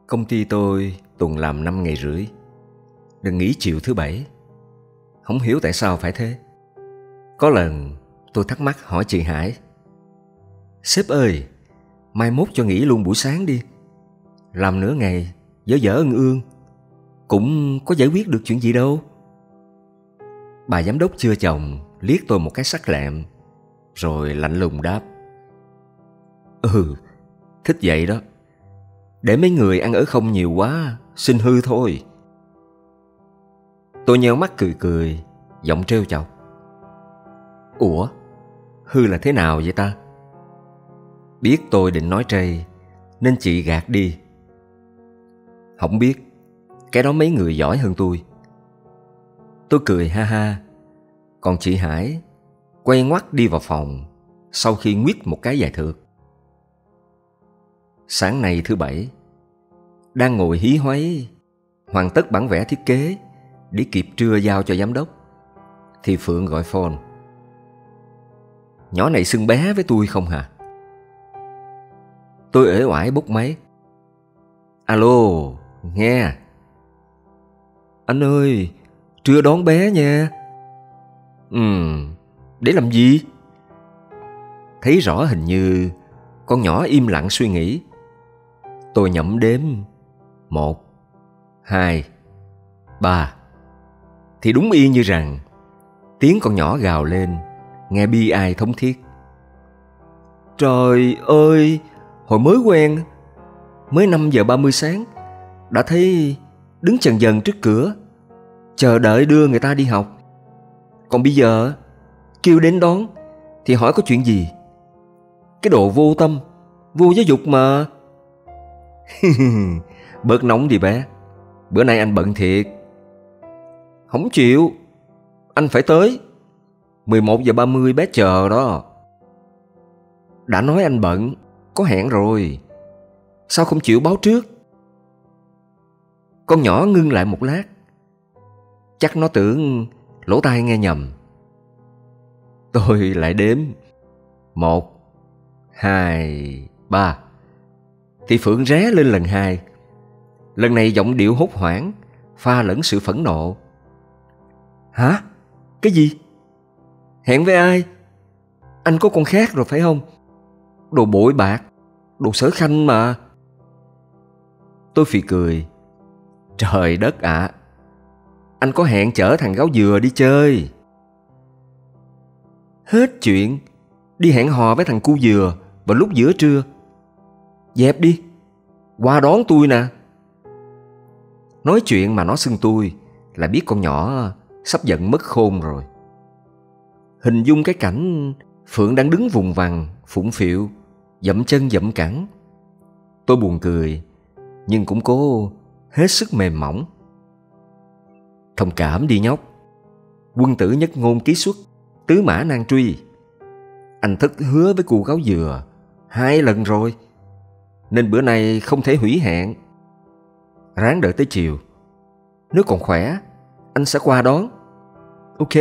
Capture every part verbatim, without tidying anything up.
Công ty tôi tuần làm năm ngày rưỡi, được nghỉ chiều thứ bảy. Không hiểu tại sao phải thế. Có lần tôi thắc mắc hỏi chị Hải: "Sếp ơi, mai mốt cho nghỉ luôn buổi sáng đi. Làm nửa ngày, dở dở ương ương, cũng có giải quyết được chuyện gì đâu." Bà giám đốc chưa chồng liếc tôi một cái sắc lẹm, rồi lạnh lùng đáp: "Ừ, thích vậy đó. Để mấy người ăn ở không nhiều quá, xin hư thôi." Tôi nheo mắt cười cười, giọng trêu chọc: "Ủa, hư là thế nào vậy ta?" Biết tôi định nói trây, nên chị gạt đi: "Không biết, cái đó mấy người giỏi hơn tôi." Tôi cười ha ha, còn chị Hải quay ngoắt đi vào phòng sau khi nguyết một cái dài thượt. Sáng nay thứ bảy, đang ngồi hí hoáy hoàn tất bản vẽ thiết kế để kịp trưa giao cho giám đốc, thì Phượng gọi phone: "Nhỏ này xưng bé với tôi không hả?" Tôi uể oải bốc máy: "Alo, nghe. Anh ơi, trưa đón bé nha." Ừm, để làm gì?" Thấy rõ hình như con nhỏ im lặng suy nghĩ. Tôi nhẩm đếm: Một, hai, ba. Thì đúng y như rằng tiếng con nhỏ gào lên, nghe bi ai thống thiết: "Trời ơi, hồi mới quen, mới năm giờ ba mươi sáng, đã thấy đứng chần dần trước cửa, chờ đợi đưa người ta đi học. Còn bây giờ, kêu đến đón, thì hỏi có chuyện gì? Cái đồ vô tâm, vô giáo dục mà." "Bớt nóng đi bé, bữa nay anh bận thiệt." "Không chịu, anh phải tới. mười một giờ ba mươi bé chờ đó." "Đã nói anh bận, có hẹn rồi. Sao không chịu báo trước?" Con nhỏ ngưng lại một lát. Chắc nó tưởng lỗ tai nghe nhầm. Tôi lại đếm: Một, hai, ba. Thì Phượng ré lên lần hai. Lần này giọng điệu hốt hoảng, pha lẫn sự phẫn nộ: "Hả? Cái gì? Hẹn với ai? Anh có con khác rồi phải không? Đồ bội bạc, đồ sở khanh mà." Tôi phì cười: "Trời đất ạ, à, anh có hẹn chở thằng gáo dừa đi chơi." Hết chuyện, đi hẹn hò với thằng cu dừa vào lúc giữa trưa. Dẹp đi, qua đón tôi nè. Nói chuyện mà nó xưng tôi là biết con nhỏ sắp giận mất khôn rồi. Hình dung cái cảnh Phượng đang đứng vùng vằng, phụng phịu, dậm chân dậm cẳng. Tôi buồn cười, nhưng cũng cố hết sức mềm mỏng: "Thông cảm đi nhóc. Quân tử nhất ngôn ký xuất, tứ mã nan truy. Anh thất hứa với cô gáo dừa hai lần rồi, nên bữa nay không thể hủy hẹn. Ráng đợi tới chiều. Nếu còn khỏe, anh sẽ qua đón. Ok?"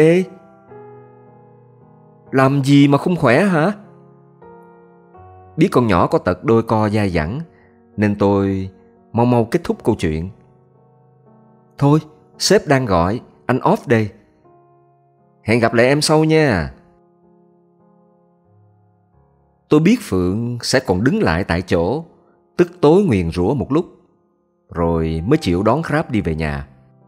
"Làm gì mà không khỏe hả?" Biết con nhỏ có tật đôi co dai dẳng, nên tôi mau mau kết thúc câu chuyện: "Thôi, sếp đang gọi, anh off đây. Hẹn gặp lại em sau nha." Tôi biết Phượng sẽ còn đứng lại tại chỗ, tức tối nguyền rủa một lúc, rồi mới chịu đón Grab đi về nhà.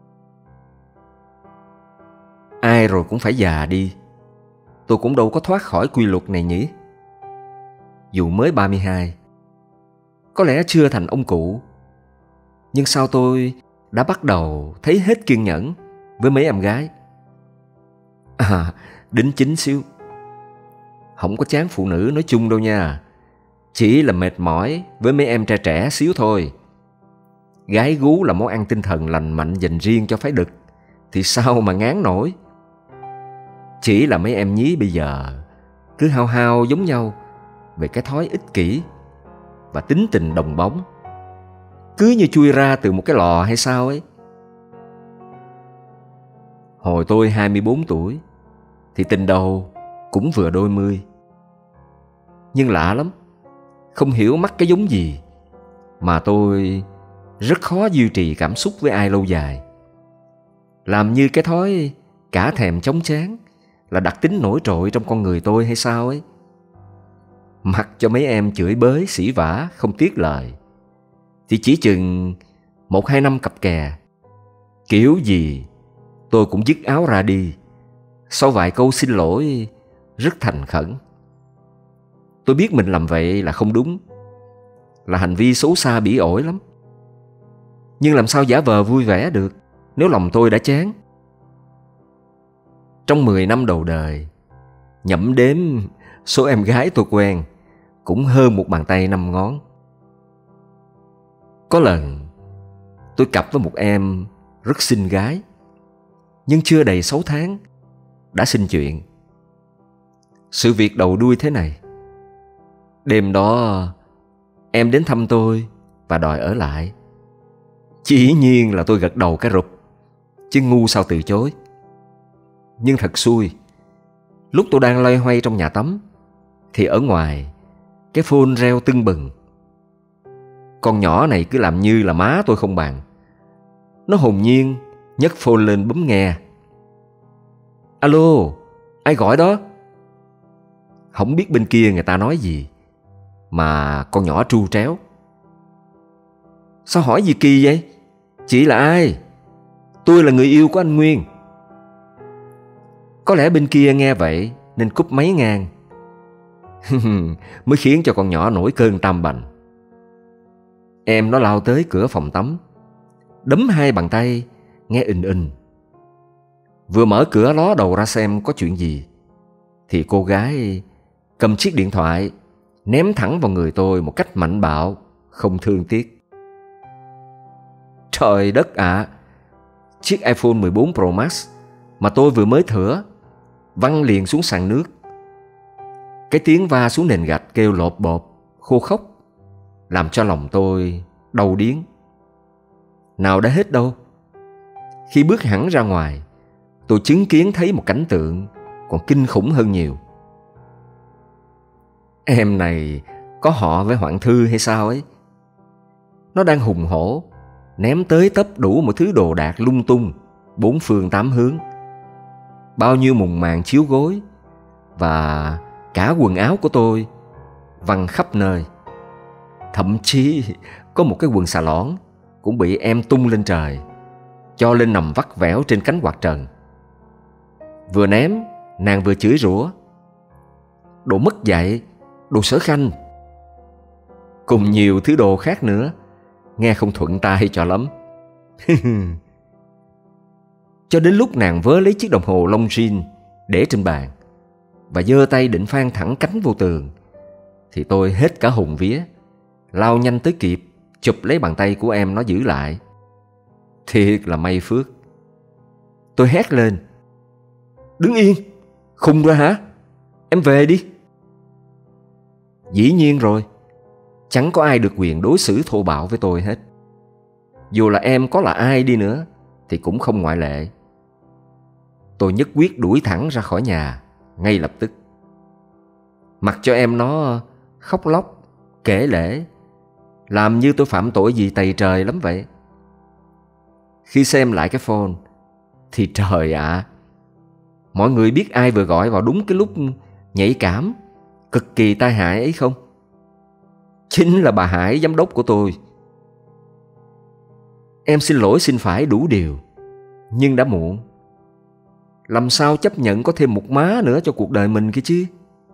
Ai rồi cũng phải già đi. Tôi cũng đâu có thoát khỏi quy luật này nhỉ. Dù mới ba mươi hai, có lẽ chưa thành ông cụ, nhưng sao tôi đã bắt đầu thấy hết kiên nhẫn với mấy em gái. À, đính chính xíu. Không có chán phụ nữ nói chung đâu nha. Chỉ là mệt mỏi với mấy em trẻ trẻ xíu thôi. Gái gú là món ăn tinh thần lành mạnh dành riêng cho phái đực, thì sao mà ngán nổi. Chỉ là mấy em nhí bây giờ cứ hao hao giống nhau về cái thói ích kỷ và tính tình đồng bóng, cứ như chui ra từ một cái lò hay sao ấy. Hồi tôi hai mươi bốn tuổi thì tình đầu cũng vừa đôi mươi. Nhưng lạ lắm, không hiểu mắc cái giống gì mà tôi rất khó duy trì cảm xúc với ai lâu dài. Làm như cái thói cả thèm chóng chán là đặc tính nổi trội trong con người tôi hay sao ấy. Mặc cho mấy em chửi bới sỉ vả không tiếc lời, thì chỉ chừng một hai năm cặp kè, kiểu gì tôi cũng dứt áo ra đi sau vài câu xin lỗi rất thành khẩn. Tôi biết mình làm vậy là không đúng, là hành vi xấu xa bỉ ổi lắm. Nhưng làm sao giả vờ vui vẻ được nếu lòng tôi đã chán. Trong mười năm đầu đời, nhẩm đếm số em gái tôi quen cũng hơn một bàn tay năm ngón. Có lần tôi cặp với một em rất xinh gái, nhưng chưa đầy sáu tháng đã sinh chuyện. Sự việc đầu đuôi thế này. Đêm đó em đến thăm tôi và đòi ở lại. Chỉ nhiên là tôi gật đầu cái rụp, chứ ngu sao từ chối. Nhưng thật xui, lúc tôi đang loay hoay trong nhà tắm thì ở ngoài cái phone reo tưng bừng. Con nhỏ này cứ làm như là má tôi không bằng. Nó hồn nhiên nhấc phone lên bấm nghe. Alo, ai gọi đó? Không biết bên kia người ta nói gì mà con nhỏ tru tréo. Sao hỏi gì kỳ vậy? Chị là ai? Tôi là người yêu của anh Nguyên. Có lẽ bên kia nghe vậy nên cúp máy ngang. Mới khiến cho con nhỏ nổi cơn tam bành. Em nó lao tới cửa phòng tắm, đấm hai bàn tay nghe ình ình. Vừa mở cửa ló đầu ra xem có chuyện gì thì cô gái cầm chiếc điện thoại ném thẳng vào người tôi một cách mạnh bạo, không thương tiếc. Trời đất ạ! À, chiếc iPhone mười bốn Pro Max mà tôi vừa mới thửa văng liền xuống sàn nước. Cái tiếng va xuống nền gạch kêu lộp bộp, khô khốc, làm cho lòng tôi đau điếng. Nào đã hết đâu. Khi bước hẳn ra ngoài, tôi chứng kiến thấy một cảnh tượng còn kinh khủng hơn nhiều. Em này có họ với Hoạn Thư hay sao ấy. Nó đang hùng hổ ném tới tấp đủ một thứ đồ đạc lung tung bốn phương tám hướng. Bao nhiêu mùng màn chiếu gối và cả quần áo của tôi văng khắp nơi. Thậm chí có một cái quần xà lõn cũng bị em tung lên trời, cho lên nằm vắt vẻo trên cánh quạt trần. Vừa ném, nàng vừa chửi rủa: đồ mất dạy, đồ sở khanh, cùng nhiều thứ đồ khác nữa, nghe không thuận tai cho lắm. Cho đến lúc nàng vớ lấy chiếc đồng hồ Longines để trên bàn và giơ tay định phang thẳng cánh vô tường, thì tôi hết cả hồn vía, lao nhanh tới kịp chụp lấy bàn tay của em nó giữ lại. Thiệt là may phước. Tôi hét lên: đứng yên, khùng rồi hả? Em về đi. Dĩ nhiên rồi, chẳng có ai được quyền đối xử thô bạo với tôi hết. Dù là em có là ai đi nữa thì cũng không ngoại lệ. Tôi nhất quyết đuổi thẳng ra khỏi nhà ngay lập tức, mặc cho em nó khóc lóc, kể lể, làm như tôi phạm tội gì tày trời lắm vậy. Khi xem lại cái phone thì trời ạ, à, mọi người biết ai vừa gọi vào đúng cái lúc nhạy cảm, cực kỳ tai hại ấy không? Chính là bà Hải, giám đốc của tôi. Em xin lỗi xin phải đủ điều, nhưng đã muộn. Làm sao chấp nhận có thêm một má nữa cho cuộc đời mình kia chứ?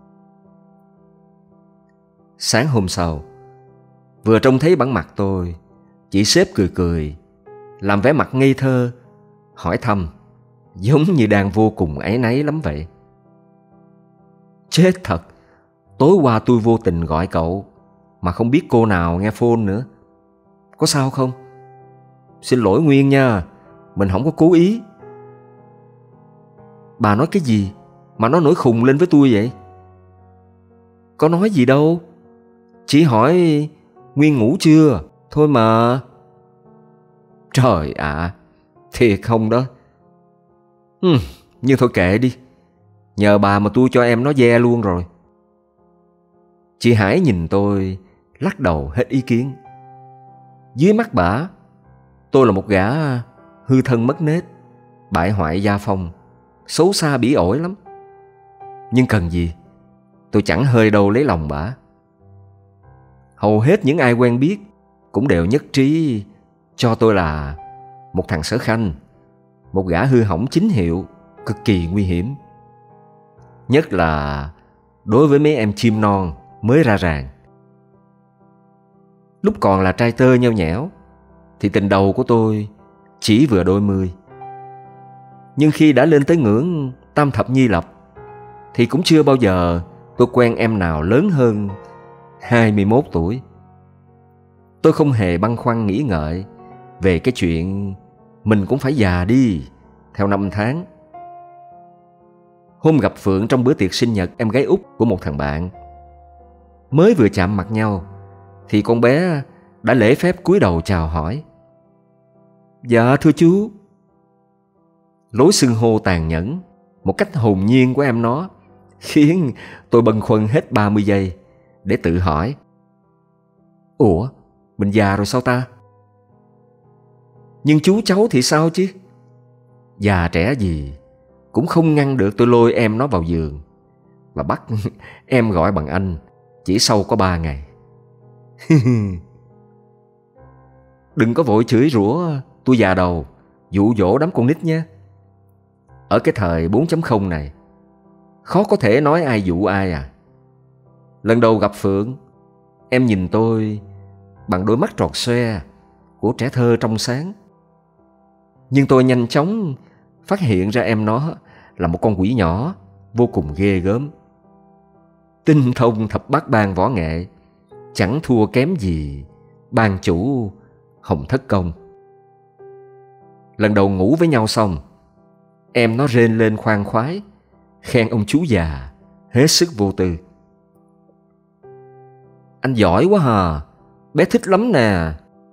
Sáng hôm sau, vừa trông thấy bản mặt tôi, chị sếp cười cười, làm vẻ mặt ngây thơ, hỏi thăm, giống như đang vô cùng áy náy lắm vậy. Chết thật, tối qua tôi vô tình gọi cậu mà không biết cô nào nghe phone nữa. Có sao không? Xin lỗi Nguyên nha, mình không có cố ý. Bà nói cái gì mà nó nổi khùng lên với tôi vậy? Có nói gì đâu, chỉ hỏi Nguyên ngủ chưa thôi mà. Trời ạ, à, thiệt không đó? Hừm, nhưng thôi kệ đi, nhờ bà mà tôi cho em nó ve luôn rồi. Chị Hải nhìn tôi, lắc đầu hết ý kiến. Dưới mắt bả Tôi là một gã hư thân mất nết, bại hoại gia phong, xấu xa bỉ ổi lắm. Nhưng cần gì, tôi chẳng hơi đâu lấy lòng bả. Hầu hết những ai quen biết cũng đều nhất trí cho tôi là một thằng sở khanh, một gã hư hỏng chính hiệu, cực kỳ nguy hiểm. Nhất là đối với mấy em chim non mới ra ràng. Lúc còn là trai tơ nheo nhẽo thì tình đầu của tôi chỉ vừa đôi mươi. Nhưng khi đã lên tới ngưỡng tam thập nhi lập thì cũng chưa bao giờ tôi quen em nào lớn hơn hai mươi mốt tuổi. Tôi không hề băn khoăn nghĩ ngợi về cái chuyện mình cũng phải già đi theo năm tháng. Hôm gặp Phượng trong bữa tiệc sinh nhật em gái út của một thằng bạn, mới vừa chạm mặt nhau thì con bé đã lễ phép cúi đầu chào hỏi. Dạ thưa chú. Lối xưng hô tàn nhẫn, một cách hồn nhiên của em nó khiến tôi bâng khuâng hết ba mươi giây để tự hỏi: Ủa, mình già rồi sao ta? Nhưng chú cháu thì sao chứ? Già trẻ gì cũng không ngăn được tôi lôi em nó vào giường và bắt em gọi bằng anh chỉ sau có ba ngày. Đừng có vội chửi rủa tôi già đầu, dụ dỗ đám con nít nha. Ở cái thời bốn chấm không này, khó có thể nói ai dụ ai à. Lần đầu gặp Phượng, em nhìn tôi bằng đôi mắt tròn xoe của trẻ thơ trong sáng. Nhưng tôi nhanh chóng phát hiện ra em nó là một con quỷ nhỏ vô cùng ghê gớm, tinh thông thập bát ban võ nghệ, chẳng thua kém gì ban chủ Hồng Thất Công. Lần đầu ngủ với nhau xong, em nó rên lên khoan khoái, khen ông chú già hết sức vô tư. Anh giỏi quá hà, bé thích lắm nè.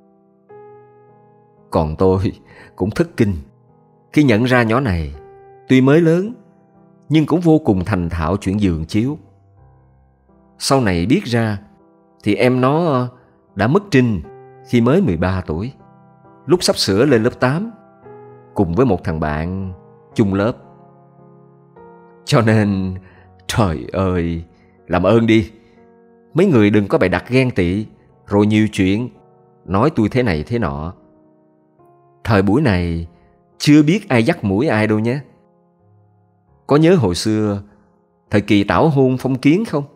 Còn tôi cũng thất kinh khi nhận ra nhỏ này tuy mới lớn nhưng cũng vô cùng thành thạo chuyện giường chiếu. Sau này biết ra thì em nó đã mất trinh khi mới mười ba tuổi, lúc sắp sửa lên lớp tám, cùng với một thằng bạn chung lớp. Cho nên, trời ơi, làm ơn đi, mấy người đừng có bày đặt ghen tị rồi nhiều chuyện nói tôi thế này thế nọ. Thời buổi này chưa biết ai dắt mũi ai đâu nhé. Có nhớ hồi xưa thời kỳ tảo hôn phong kiến không?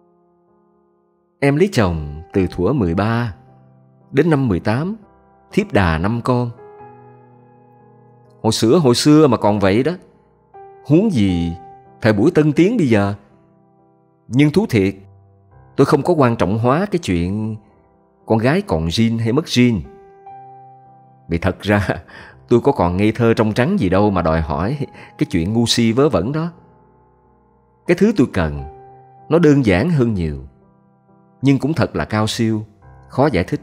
Em lấy chồng từ thuở mười ba đến năm mười tám, thiếp đà năm con. Hồi xưa hồi xưa mà còn vậy đó, huống gì thời buổi tân tiến bây giờ. Nhưng thú thiệt, tôi không có quan trọng hóa cái chuyện con gái còn zin hay mất zin. Vì thật ra tôi có còn ngây thơ trong trắng gì đâu mà đòi hỏi cái chuyện ngu si vớ vẩn đó. Cái thứ tôi cần nó đơn giản hơn nhiều, nhưng cũng thật là cao siêu, khó giải thích.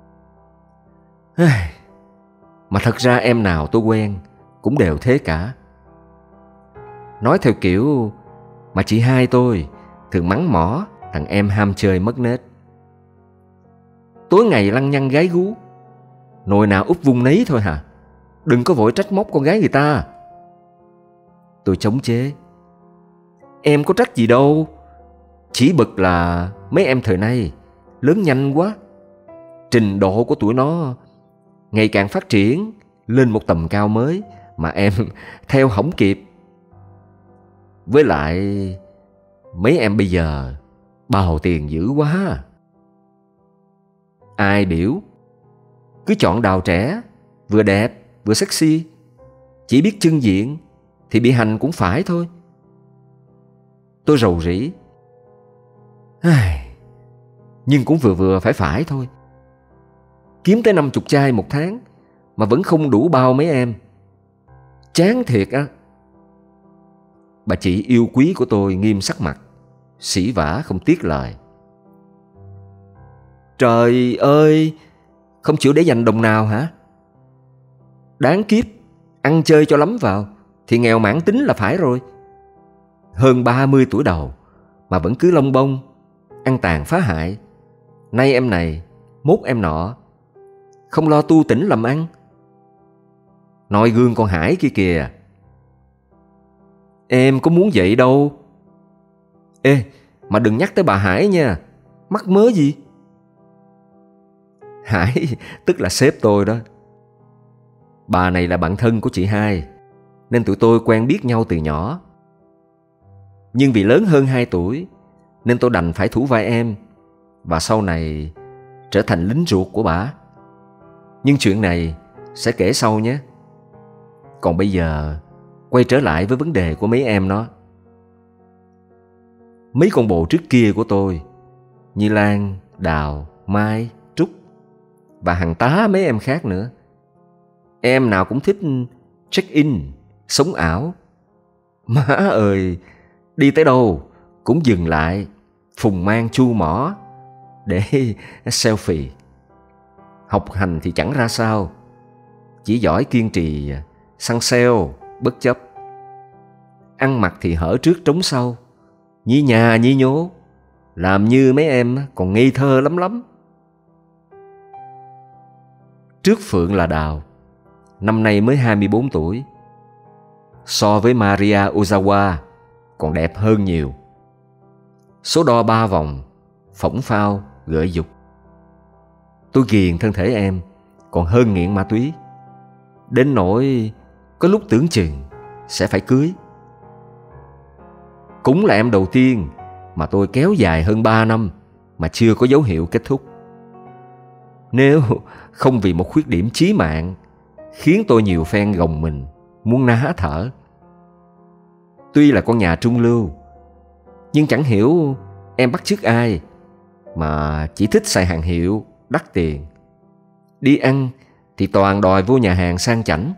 Mà thật ra em nào tôi quen cũng đều thế cả. Nói theo kiểu mà chị hai tôi thường mắng mỏ thằng em ham chơi mất nết. Tối ngày lăng nhăng gái gú, nồi nào úp vung nấy thôi hả? Đừng có vội trách móc con gái người ta. Tôi chống chế: Em có trách gì đâu, chỉ bực là mấy em thời nay lớn nhanh quá. Trình độ của tụi nó ngày càng phát triển lên một tầm cao mới mà em theo không kịp. Với lại mấy em bây giờ bào tiền dữ quá. Ai biểu cứ chọn đào trẻ, vừa đẹp vừa sexy, chỉ biết trưng diện thì bị hành cũng phải thôi. Tôi rầu rĩ: Nhưng cũng vừa vừa phải phải thôi. Kiếm tới năm chục chai một tháng mà vẫn không đủ bao mấy em. Chán thiệt á. Bà chị yêu quý của tôi nghiêm sắc mặt, sỉ vả không tiếc lời: Trời ơi, không chịu để dành đồng nào hả? Đáng kiếp, ăn chơi cho lắm vào thì nghèo mãn tính là phải rồi. Hơn ba mươi tuổi đầu mà vẫn cứ lông bông, ăn tàn phá hại. Nay em này, mốt em nọ, không lo tu tỉnh làm ăn, noi gương con Hải kia kìa. Em có muốn vậy đâu. Ê, mà đừng nhắc tới bà Hải nha, mắc mớ gì. Hải tức là sếp tôi đó. Bà này là bạn thân của chị hai, nên tụi tôi quen biết nhau từ nhỏ. Nhưng vì lớn hơn hai tuổi nên tôi đành phải thủ vai em, và sau này trở thành lính ruột của bà. Nhưng chuyện này sẽ kể sau nhé. Còn bây giờ quay trở lại với vấn đề của mấy em nó. Mấy con bồ trước kia của tôi, như Lan, Đào, Mai, Trúc và hàng tá mấy em khác nữa, em nào cũng thích check-in, sống ảo. Má ơi, đi tới đâu cũng dừng lại phùng mang chu mỏ để selfie. Học hành thì chẳng ra sao, chỉ giỏi kiên trì săn sale bất chấp. Ăn mặc thì hở trước trống sau, nhí nhà nhí nhố, làm như mấy em còn ngây thơ lắm lắm. Trước Phượng là Đào, năm nay mới hai mươi bốn tuổi. So với Maria Ozawa còn đẹp hơn nhiều. Số đo ba vòng, phỏng phao, gợi dục. Tôi ghiền thân thể em còn hơn nghiện ma túy, đến nỗi có lúc tưởng chừng sẽ phải cưới. Cũng là em đầu tiên mà tôi kéo dài hơn ba năm mà chưa có dấu hiệu kết thúc. Nếu không vì một khuyết điểm chí mạng khiến tôi nhiều phen gồng mình muốn ná thở. Tuy là con nhà trung lưu, nhưng chẳng hiểu em bắt chước ai mà chỉ thích xài hàng hiệu đắt tiền. Đi ăn thì toàn đòi vô nhà hàng sang chảnh.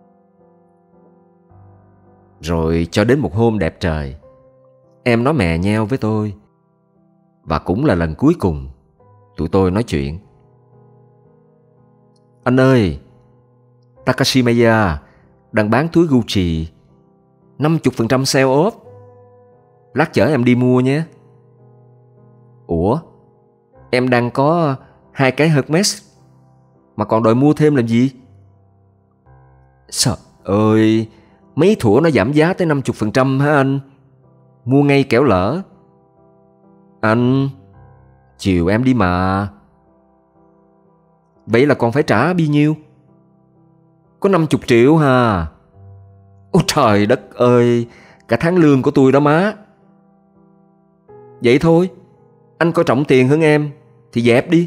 Rồi cho đến một hôm đẹp trời, em nói mè nheo với tôi, và cũng là lần cuối cùng tụi tôi nói chuyện. Anh ơi, Takashimaya đang bán túi Gucci năm mươi phần trăm sale off. Lát chở em đi mua nhé. Ủa, em đang có hai cái Hermes mà còn đòi mua thêm làm gì? Trời ơi, mấy thủa nó giảm giá tới năm mươi phần trăm hả anh? Mua ngay kẻo lỡ. Anh, chiều em đi mà. Vậy là còn phải trả bao nhiêu? Có năm mươi triệu hà. Ôi trời đất ơi, cả tháng lương của tôi đó má. Vậy thôi, anh coi trọng tiền hơn em thì dẹp đi.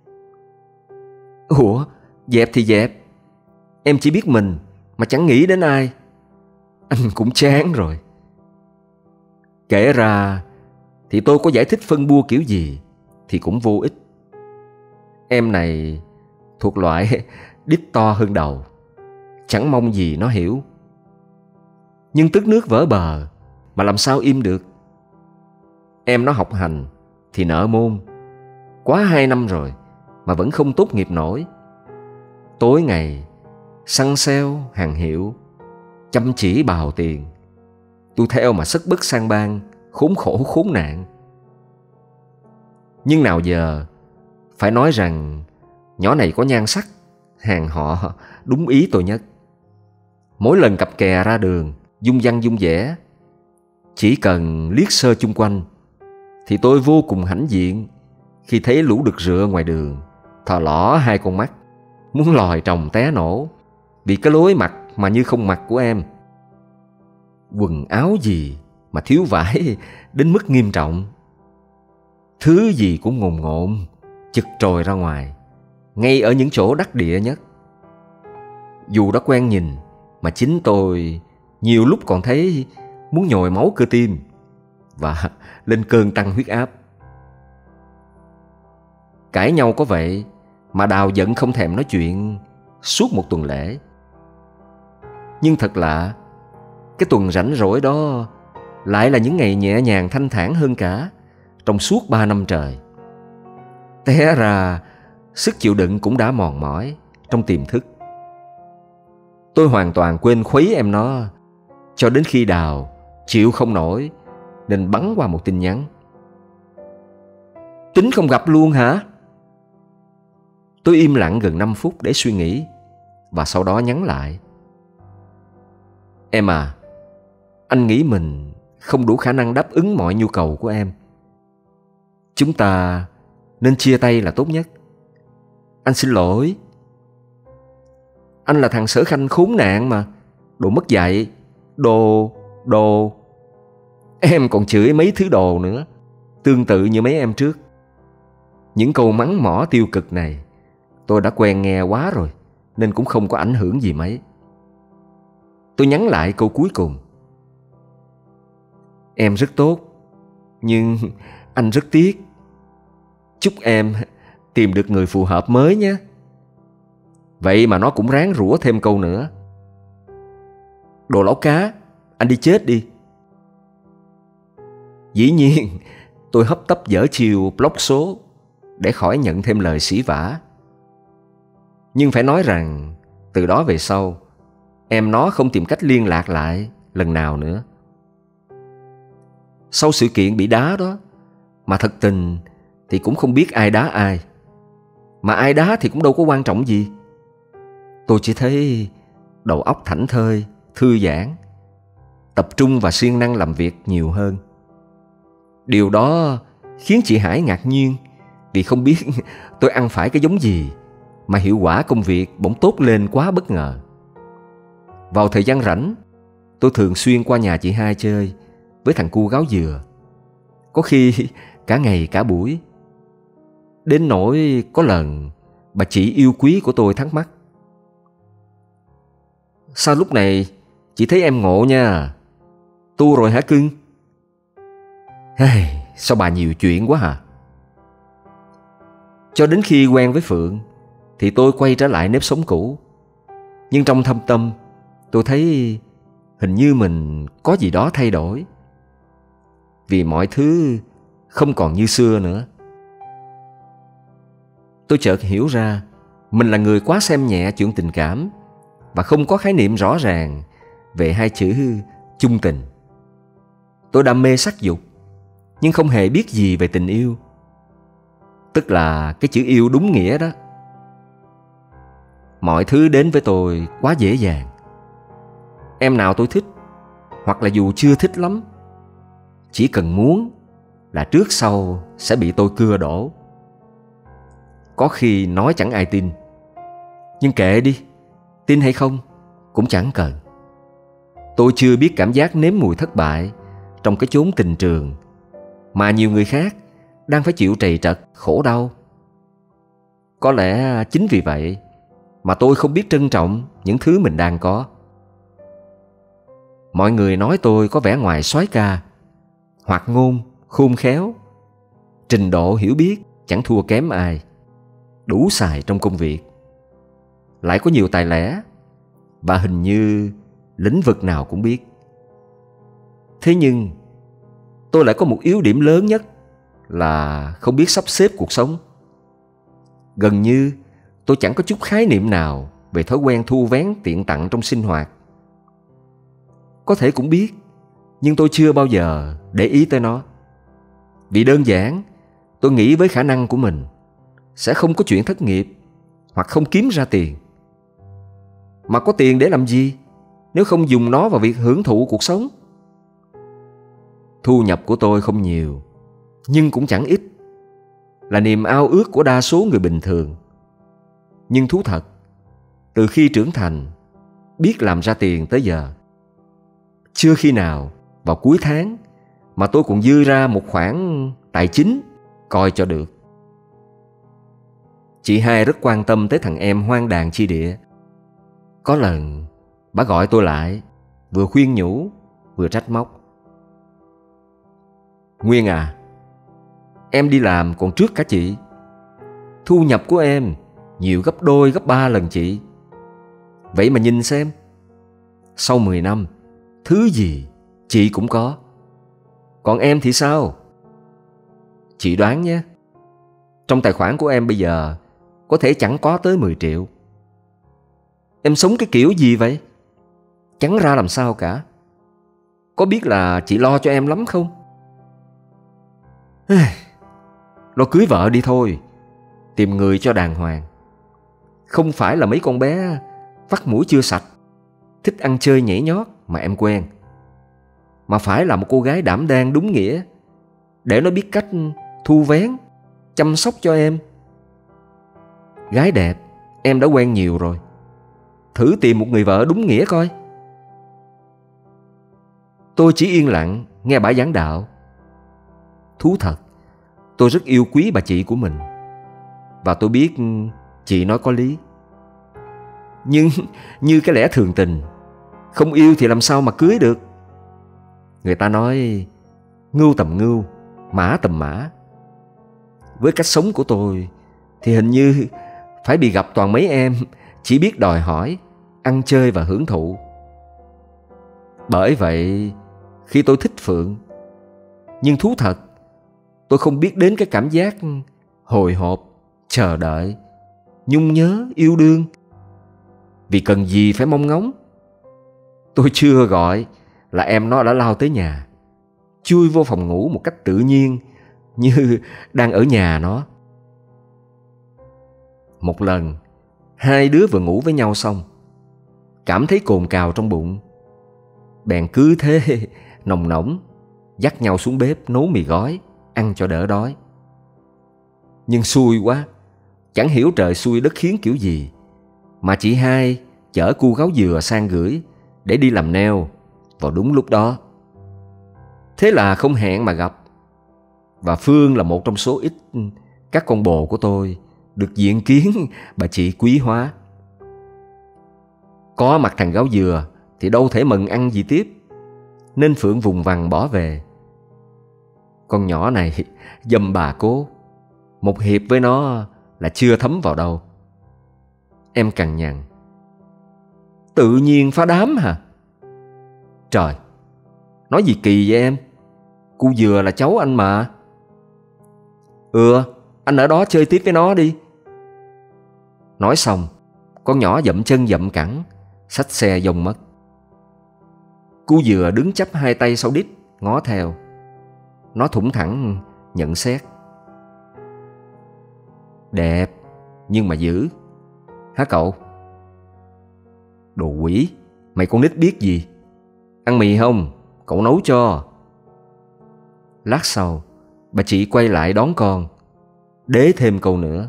Ủa, dẹp thì dẹp, em chỉ biết mình mà chẳng nghĩ đến ai. Anh cũng chán rồi. Kể ra thì tôi có giải thích phân bua kiểu gì thì cũng vô ích. Em này thuộc loại đít to hơn đầu, chẳng mong gì nó hiểu. Nhưng tức nước vỡ bờ mà làm sao im được. Em nó học hành thì nợ môn, quá hai năm rồi mà vẫn không tốt nghiệp nổi. Tối ngày săn sale hàng hiệu, chăm chỉ bào tiền. Tôi theo mà sất bất sang bang, khốn khổ khốn nạn. Nhưng nào giờ phải nói rằng nhỏ này có nhan sắc, hàng họ đúng ý tôi nhất. Mỗi lần cặp kè ra đường dung dăng dung dẻ, chỉ cần liếc sơ chung quanh thì tôi vô cùng hãnh diện khi thấy lũ đực rựa ngoài đường thò lỏ hai con mắt, muốn lòi tròng té nổ vì cái lối mặc mà như không mặc của em. Quần áo gì mà thiếu vải đến mức nghiêm trọng. Thứ gì cũng ngồn ngộn, chực trồi ra ngoài, ngay ở những chỗ đắc địa nhất. Dù đã quen nhìn mà chính tôi nhiều lúc còn thấy muốn nhồi máu cơ tim và lên cơn tăng huyết áp. Cãi nhau có vậy mà Đào giận không thèm nói chuyện suốt một tuần lễ. Nhưng thật lạ, cái tuần rảnh rỗi đó lại là những ngày nhẹ nhàng thanh thản hơn cả trong suốt ba năm trời. Té ra sức chịu đựng cũng đã mòn mỏi trong tiềm thức. Tôi hoàn toàn quên khuấy em nó cho đến khi Đào chịu không nổi nên bắn qua một tin nhắn. Tính không gặp luôn hả? Tôi im lặng gần năm phút để suy nghĩ và sau đó nhắn lại. Em à, anh nghĩ mình không đủ khả năng đáp ứng mọi nhu cầu của em. Chúng ta nên chia tay là tốt nhất. Anh xin lỗi. Anh là thằng Sở Khanh khốn nạn mà. Đồ mất dạy. Đồ, đồ. Em còn chửi mấy thứ đồ nữa, tương tự như mấy em trước. Những câu mắng mỏ tiêu cực này tôi đã quen nghe quá rồi, nên cũng không có ảnh hưởng gì mấy. Tôi nhắn lại câu cuối cùng. Em rất tốt, nhưng anh rất tiếc. Chúc em tìm được người phù hợp mới nhé. Vậy mà nó cũng ráng rủa thêm câu nữa. Đồ lẩu cá, anh đi chết đi. Dĩ nhiên tôi hấp tấp dở chiều block số để khỏi nhận thêm lời sỉ vả. Nhưng phải nói rằng từ đó về sau, em nó không tìm cách liên lạc lại lần nào nữa. Sau sự kiện bị đá đó, mà thật tình thì cũng không biết ai đá ai. Mà ai đá thì cũng đâu có quan trọng gì. Tôi chỉ thấy đầu óc thảnh thơi, thư giãn, tập trung và siêng năng làm việc nhiều hơn. Điều đó khiến chị Hải ngạc nhiên, vì không biết tôi ăn phải cái giống gì mà hiệu quả công việc bỗng tốt lên quá bất ngờ. Vào thời gian rảnh, tôi thường xuyên qua nhà chị Hai chơi với thằng cu gáo dừa. Có khi cả ngày cả buổi. Đến nỗi có lần bà chị yêu quý của tôi thắc mắc: sao lúc này chị thấy em ngộ nha, tu rồi hả cưng? Hey, sao bà nhiều chuyện quá hả? Cho đến khi quen với Phượng thì tôi quay trở lại nếp sống cũ. Nhưng trong thâm tâm tôi thấy hình như mình có gì đó thay đổi, vì mọi thứ không còn như xưa nữa. Tôi chợt hiểu ra mình là người quá xem nhẹ chuyện tình cảm và không có khái niệm rõ ràng về hai chữ chung tình. Tôi đam mê sắc dục nhưng không hề biết gì về tình yêu, tức là cái chữ yêu đúng nghĩa đó. Mọi thứ đến với tôi quá dễ dàng. Em nào tôi thích, hoặc là dù chưa thích lắm, chỉ cần muốn là trước sau sẽ bị tôi cưa đổ. Có khi nói chẳng ai tin, nhưng kệ đi, tin hay không cũng chẳng cần. Tôi chưa biết cảm giác nếm mùi thất bại trong cái chốn tình trường mà nhiều người khác đang phải chịu trầy trật khổ đau. Có lẽ chính vì vậy mà tôi không biết trân trọng những thứ mình đang có. Mọi người nói tôi có vẻ ngoài soái ca, hoạt ngôn, khôn khéo, trình độ hiểu biết chẳng thua kém ai, đủ xài trong công việc, lại có nhiều tài lẻ, và hình như lĩnh vực nào cũng biết. Thế nhưng tôi lại có một yếu điểm lớn nhất là không biết sắp xếp cuộc sống. Gần như tôi chẳng có chút khái niệm nào về thói quen thu vén tiện tặng trong sinh hoạt. Có thể cũng biết, nhưng tôi chưa bao giờ để ý tới nó. Vì đơn giản, tôi nghĩ với khả năng của mình sẽ không có chuyện thất nghiệp hoặc không kiếm ra tiền. Mà có tiền để làm gì nếu không dùng nó vào việc hưởng thụ cuộc sống? Thu nhập của tôi không nhiều, nhưng cũng chẳng ít, là niềm ao ước của đa số người bình thường. Nhưng thú thật, từ khi trưởng thành, biết làm ra tiền tới giờ, chưa khi nào vào cuối tháng mà tôi còn dư ra một khoản tài chính coi cho được. Chị Hai rất quan tâm tới thằng em hoang đàn chi địa. Có lần bà gọi tôi lại, vừa khuyên nhủ vừa trách móc: Nguyên à, em đi làm còn trước cả chị. Thu nhập của em nhiều gấp đôi gấp ba lần chị. Vậy mà nhìn xem, sau mười năm, thứ gì chị cũng có. Còn em thì sao? Chị đoán nhé, trong tài khoản của em bây giờ có thể chẳng có tới mười triệu. Em sống cái kiểu gì vậy? Chẳng ra làm sao cả. Có biết là chị lo cho em lắm không? Lo cưới vợ đi thôi, tìm người cho đàng hoàng. Không phải là mấy con bé vắt mũi chưa sạch thích ăn chơi nhảy nhót mà em quen, mà phải là một cô gái đảm đang đúng nghĩa, để nó biết cách thu vén, chăm sóc cho em. Gái đẹp em đã quen nhiều rồi, thử tìm một người vợ đúng nghĩa coi. Tôi chỉ yên lặng nghe bà giảng đạo. Thú thật, tôi rất yêu quý bà chị của mình, và tôi biết chị nói có lý. Nhưng như cái lẽ thường tình, không yêu thì làm sao mà cưới được. Người ta nói ngưu tầm ngưu, mã tầm mã. Với cách sống của tôi thì hình như phải bị gặp toàn mấy em chỉ biết đòi hỏi, ăn chơi và hưởng thụ. Bởi vậy, khi tôi thích Phượng, nhưng thú thật, tôi không biết đến cái cảm giác hồi hộp, chờ đợi, nhung nhớ, yêu đương. Vì cần gì phải mong ngóng. Tôi chưa gọi là em nó đã lao tới nhà, chui vô phòng ngủ một cách tự nhiên, như đang ở nhà nó. Một lần, hai đứa vừa ngủ với nhau xong, cảm thấy cồn cào trong bụng, bèn cứ thế nồng nóng dắt nhau xuống bếp nấu mì gói, ăn cho đỡ đói. Nhưng xui quá, chẳng hiểu trời xui đất khiến kiểu gì, mà chị hai chở cu gáo dừa sang gửi để đi làm nail vào đúng lúc đó. Thế là không hẹn mà gặp. Và Phương là một trong số ít các con bồ của tôi được diện kiến bà chị quý hóa. Có mặt thằng gáo dừa thì đâu thể mừng ăn gì tiếp, nên Phượng vùng vằng bỏ về. Con nhỏ này dâm bà cố, một hiệp với nó là chưa thấm vào đâu. Em cằn nhằn: tự nhiên phá đám hả? Trời, nói gì kỳ vậy em? Cu dừa là cháu anh mà. Ừ, anh ở đó chơi tiếp với nó đi. Nói xong, con nhỏ dậm chân dậm cẳng, xách xe dông mất. Cu dừa đứng chắp hai tay sau đít, ngó theo. Nó thủng thẳng nhận xét: đẹp, nhưng mà dữ. Hả cậu? Đồ quỷ, mày con nít biết gì. Ăn mì không? Cậu nấu cho. Lát sau, bà chị quay lại đón con, đế thêm câu nữa: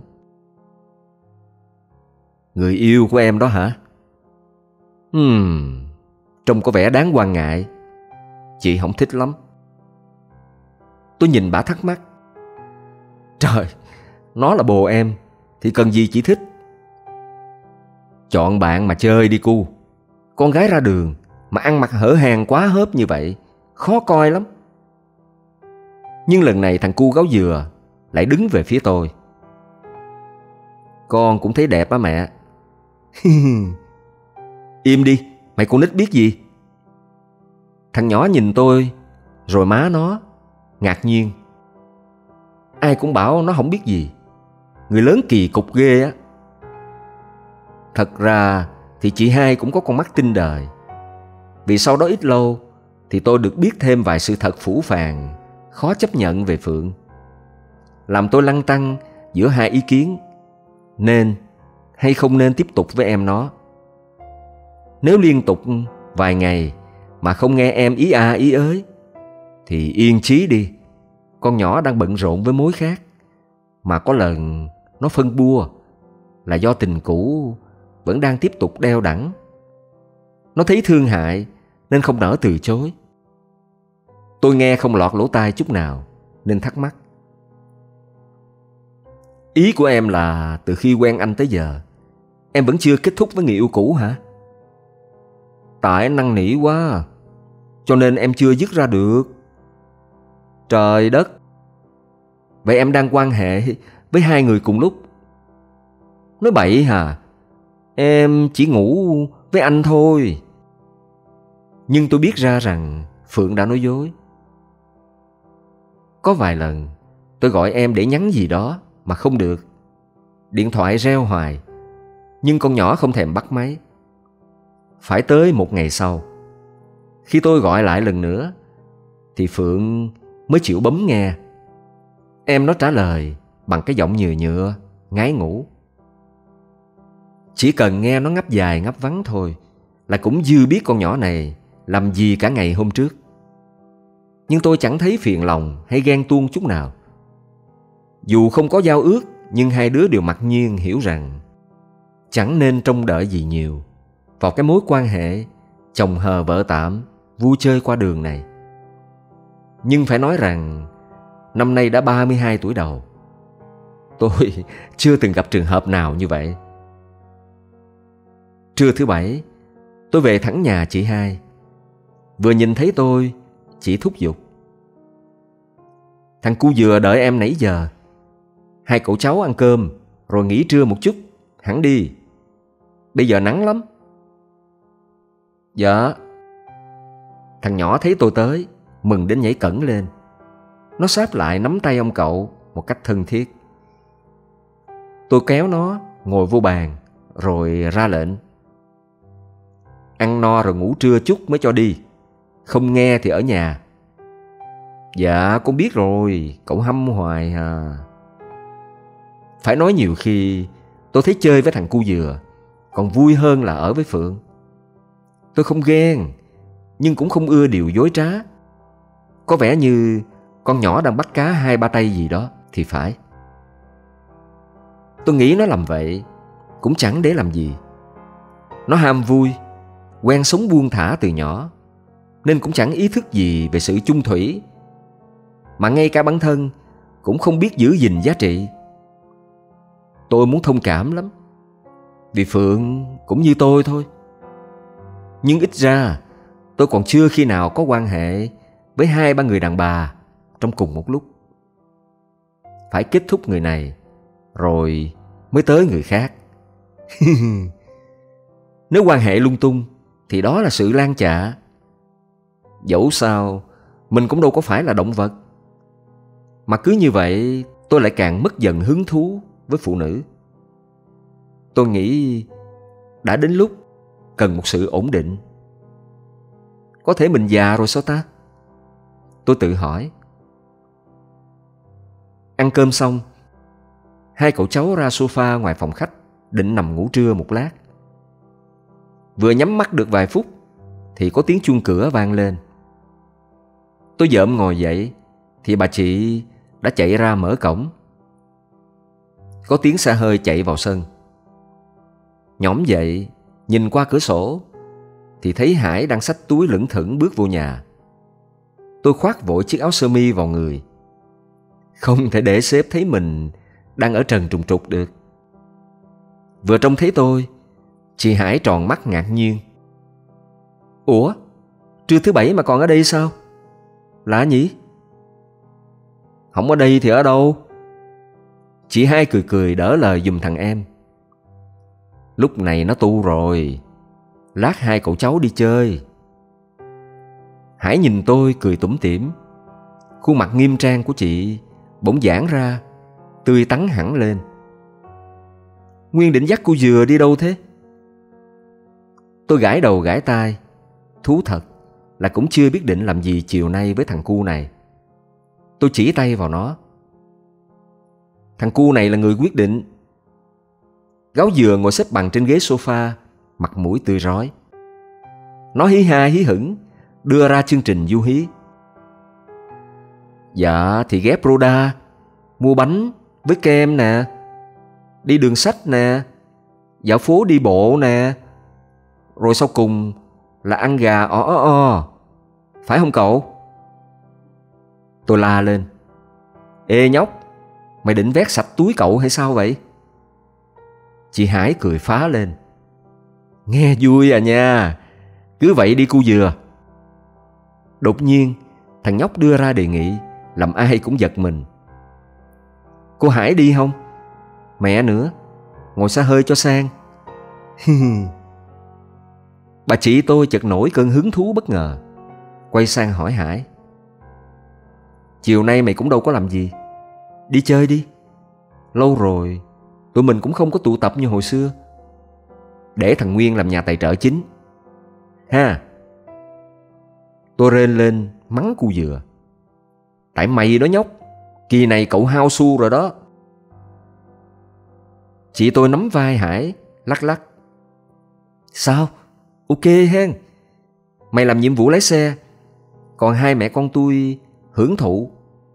người yêu của em đó hả? Hmm, trông có vẻ đáng quan ngại. Chị không thích lắm. Tôi nhìn bà thắc mắc: trời, nó là bồ em thì cần gì chị thích? Chọn bạn mà chơi đi cu. Con gái ra đường mà ăn mặc hở hang quá hớp như vậy, khó coi lắm. Nhưng lần này thằng cu gáo dừa lại đứng về phía tôi: con cũng thấy đẹp á mẹ. Im đi, mày con nít biết gì. Thằng nhỏ nhìn tôi, rồi má nó, ngạc nhiên. Ai cũng bảo nó không biết gì, người lớn kỳ cục ghê á. Thật ra thì chị hai cũng có con mắt tinh đời. Vì sau đó ít lâu thì tôi được biết thêm vài sự thật phũ phàng, khó chấp nhận về Phượng, làm tôi lăn tăn giữa hai ý kiến: nên hay không nên tiếp tục với em nó. Nếu liên tục vài ngày mà không nghe em ý à ý ới thì yên chí đi. Con nhỏ đang bận rộn với mối khác. Mà có lần nó phân bua là do tình cũ vẫn đang tiếp tục đeo đẳng. Nó thấy thương hại nên không nỡ từ chối. Tôi nghe không lọt lỗ tai chút nào nên thắc mắc: ý của em là từ khi quen anh tới giờ em vẫn chưa kết thúc với người yêu cũ hả? Tại anh năn nỉ quá, cho nên em chưa dứt ra được. Trời đất! Vậy em đang quan hệ với hai người cùng lúc? Nói bậy hả? Em chỉ ngủ với anh thôi. Nhưng tôi biết ra rằng Phượng đã nói dối. Có vài lần tôi gọi em để nhắn gì đó mà không được. Điện thoại reo hoài, nhưng con nhỏ không thèm bắt máy. Phải tới một ngày sau, khi tôi gọi lại lần nữa thì Phượng mới chịu bấm nghe. Em nó trả lời bằng cái giọng nhừa nhựa, ngái ngủ. Chỉ cần nghe nó ngáp dài ngáp vắng thôi là cũng dư biết con nhỏ này làm gì cả ngày hôm trước. Nhưng tôi chẳng thấy phiền lòng hay ghen tuông chút nào. Dù không có giao ước, nhưng hai đứa đều mặc nhiên hiểu rằng chẳng nên trông đợi gì nhiều vào cái mối quan hệ chồng hờ vợ tạm, vui chơi qua đường này. Nhưng phải nói rằng năm nay đã ba mươi hai tuổi đầu. Tôi chưa từng gặp trường hợp nào như vậy. Trưa thứ bảy, tôi về thẳng nhà chị hai. Vừa nhìn thấy tôi, chị thúc giục: "Thằng cu dừa đợi em nãy giờ. Hai cậu cháu ăn cơm rồi nghỉ trưa một chút, hẳn đi. Bây giờ nắng lắm." "Dạ." Thằng nhỏ thấy tôi tới, mừng đến nhảy cẫng lên. Nó sáp lại nắm tay ông cậu một cách thân thiết. Tôi kéo nó ngồi vô bàn rồi ra lệnh: "Ăn no rồi ngủ trưa chút mới cho đi. Không nghe thì ở nhà." "Dạ con biết rồi, cậu hâm hoài à." Phải nói nhiều khi tôi thấy chơi với thằng cu dừa còn vui hơn là ở với Phượng. Tôi không ghen, nhưng cũng không ưa điều dối trá. Có vẻ như con nhỏ đang bắt cá hai ba tay gì đó thì phải. Tôi nghĩ nó làm vậy cũng chẳng để làm gì. Nó ham vui, quen sống buông thả từ nhỏ, nên cũng chẳng ý thức gì về sự chung thủy, mà ngay cả bản thân cũng không biết giữ gìn giá trị. Tôi muốn thông cảm lắm, vì Phượng cũng như tôi thôi. Nhưng ít ra tôi còn chưa khi nào có quan hệ với hai ba người đàn bà trong cùng một lúc. Phải kết thúc người này rồi mới tới người khác. Nếu quan hệ lung tung thì đó là sự lan chạ. Dẫu sao mình cũng đâu có phải là động vật. Mà cứ như vậy tôi lại càng mất dần hứng thú với phụ nữ. Tôi nghĩ đã đến lúc cần một sự ổn định. Có thể mình già rồi sao ta? Tôi tự hỏi. Ăn cơm xong, hai cậu cháu ra sofa ngoài phòng khách định nằm ngủ trưa một lát. Vừa nhắm mắt được vài phút thì có tiếng chuông cửa vang lên. Tôi dợm ngồi dậy thì bà chị đã chạy ra mở cổng. Có tiếng xe hơi chạy vào sân. Nhổm dậy nhìn qua cửa sổ thì thấy Hải đang xách túi lững thững bước vô nhà. Tôi khoác vội chiếc áo sơ mi vào người. Không thể để sếp thấy mình đang ở trần trùng trục được. Vừa trông thấy tôi, chị Hải tròn mắt ngạc nhiên. "Ủa, trưa thứ bảy mà còn ở đây sao? Lạ nhỉ?" "Không ở đây thì ở đâu?" Chị hai cười cười đỡ lời giùm thằng em. "Lúc này nó tu rồi, lát hai cậu cháu đi chơi." Hải nhìn tôi cười tủm tỉm. Khuôn mặt nghiêm trang của chị bỗng giãn ra, tươi tắn hẳn lên. "Nguyên định dắt cô dừa đi đâu thế?" Tôi gãi đầu gãi tai. Thú thật là cũng chưa biết định làm gì chiều nay với thằng cu này. Tôi chỉ tay vào nó. Thằng cu này là người quyết định. Gáo dừa ngồi xếp bằng trên ghế sofa, mặt mũi tươi rói. Nó hí ha hí hửng đưa ra chương trình du hí. "Dạ thì ghé Proda, mua bánh với kem nè, đi đường sách nè, dạo phố đi bộ nè, rồi sau cùng là ăn gà o o o. Phải không cậu?" Tôi la lên. "Ê nhóc, mày định vét sạch túi cậu hay sao vậy?" Chị Hải cười phá lên. "Nghe vui à nha, cứ vậy đi cu dừa." Đột nhiên thằng nhóc đưa ra đề nghị làm ai cũng giật mình. "Cô Hải đi không? Mẹ nữa, ngồi xa hơi cho sang." Bà chị tôi chợt nổi cơn hứng thú bất ngờ, quay sang hỏi Hải. "Chiều nay mày cũng đâu có làm gì, đi chơi đi. Lâu rồi tụi mình cũng không có tụ tập như hồi xưa. Để thằng Nguyên làm nhà tài trợ chính ha." Tôi rên lên mắng cu dừa. "Tại mày đó nhóc, kỳ này cậu hao xu rồi đó." Chị tôi nắm vai Hải lắc lắc. "Sao? Ok hen. Mày làm nhiệm vụ lái xe, còn hai mẹ con tôi hưởng thụ.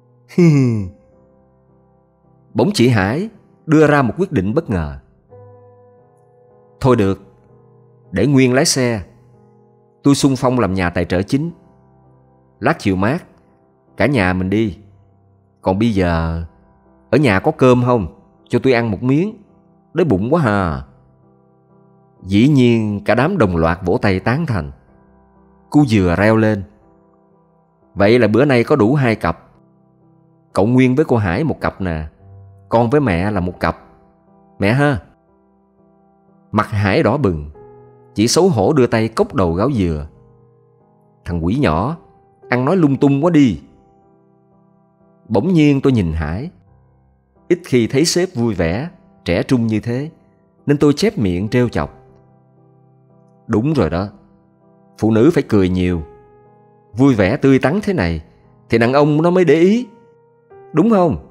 Bỗng chị Hải đưa ra một quyết định bất ngờ. Thôi được, để Nguyên lái xe, tôi xung phong làm nhà tài trợ chính. Lát chiều mát, cả nhà mình đi. Còn bây giờ, ở nhà có cơm không? Cho tôi ăn một miếng, đói bụng quá hà. Dĩ nhiên cả đám đồng loạt vỗ tay tán thành. Cu Dừa reo lên. Vậy là bữa nay có đủ hai cặp. Cậu Nguyên với cô Hải một cặp nè, con với mẹ là một cặp. Mẹ ha. Mặt Hải đỏ bừng, chỉ xấu hổ đưa tay cốc đầu gáo dừa. Thằng quỷ nhỏ, ăn nói lung tung quá đi. Bỗng nhiên tôi nhìn Hải. Ít khi thấy sếp vui vẻ, trẻ trung như thế, nên tôi chép miệng trêu chọc. Đúng rồi đó, phụ nữ phải cười nhiều. Vui vẻ tươi tắn thế này thì đàn ông nó mới để ý, đúng không?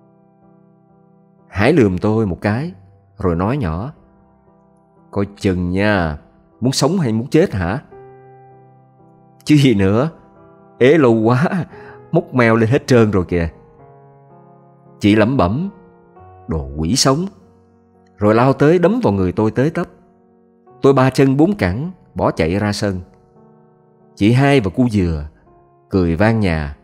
Hải lườm tôi một cái, rồi nói nhỏ. Coi chừng nha, muốn sống hay muốn chết hả? Chứ gì nữa, ế lâu quá, mốc meo lên hết trơn rồi kìa. Chị lẩm bẩm, đồ quỷ sống, rồi lao tới đấm vào người tôi tới tấp. Tôi ba chân bốn cẳng bỏ chạy ra sân. Chị Hai và Cu Dừa cười vang nhà.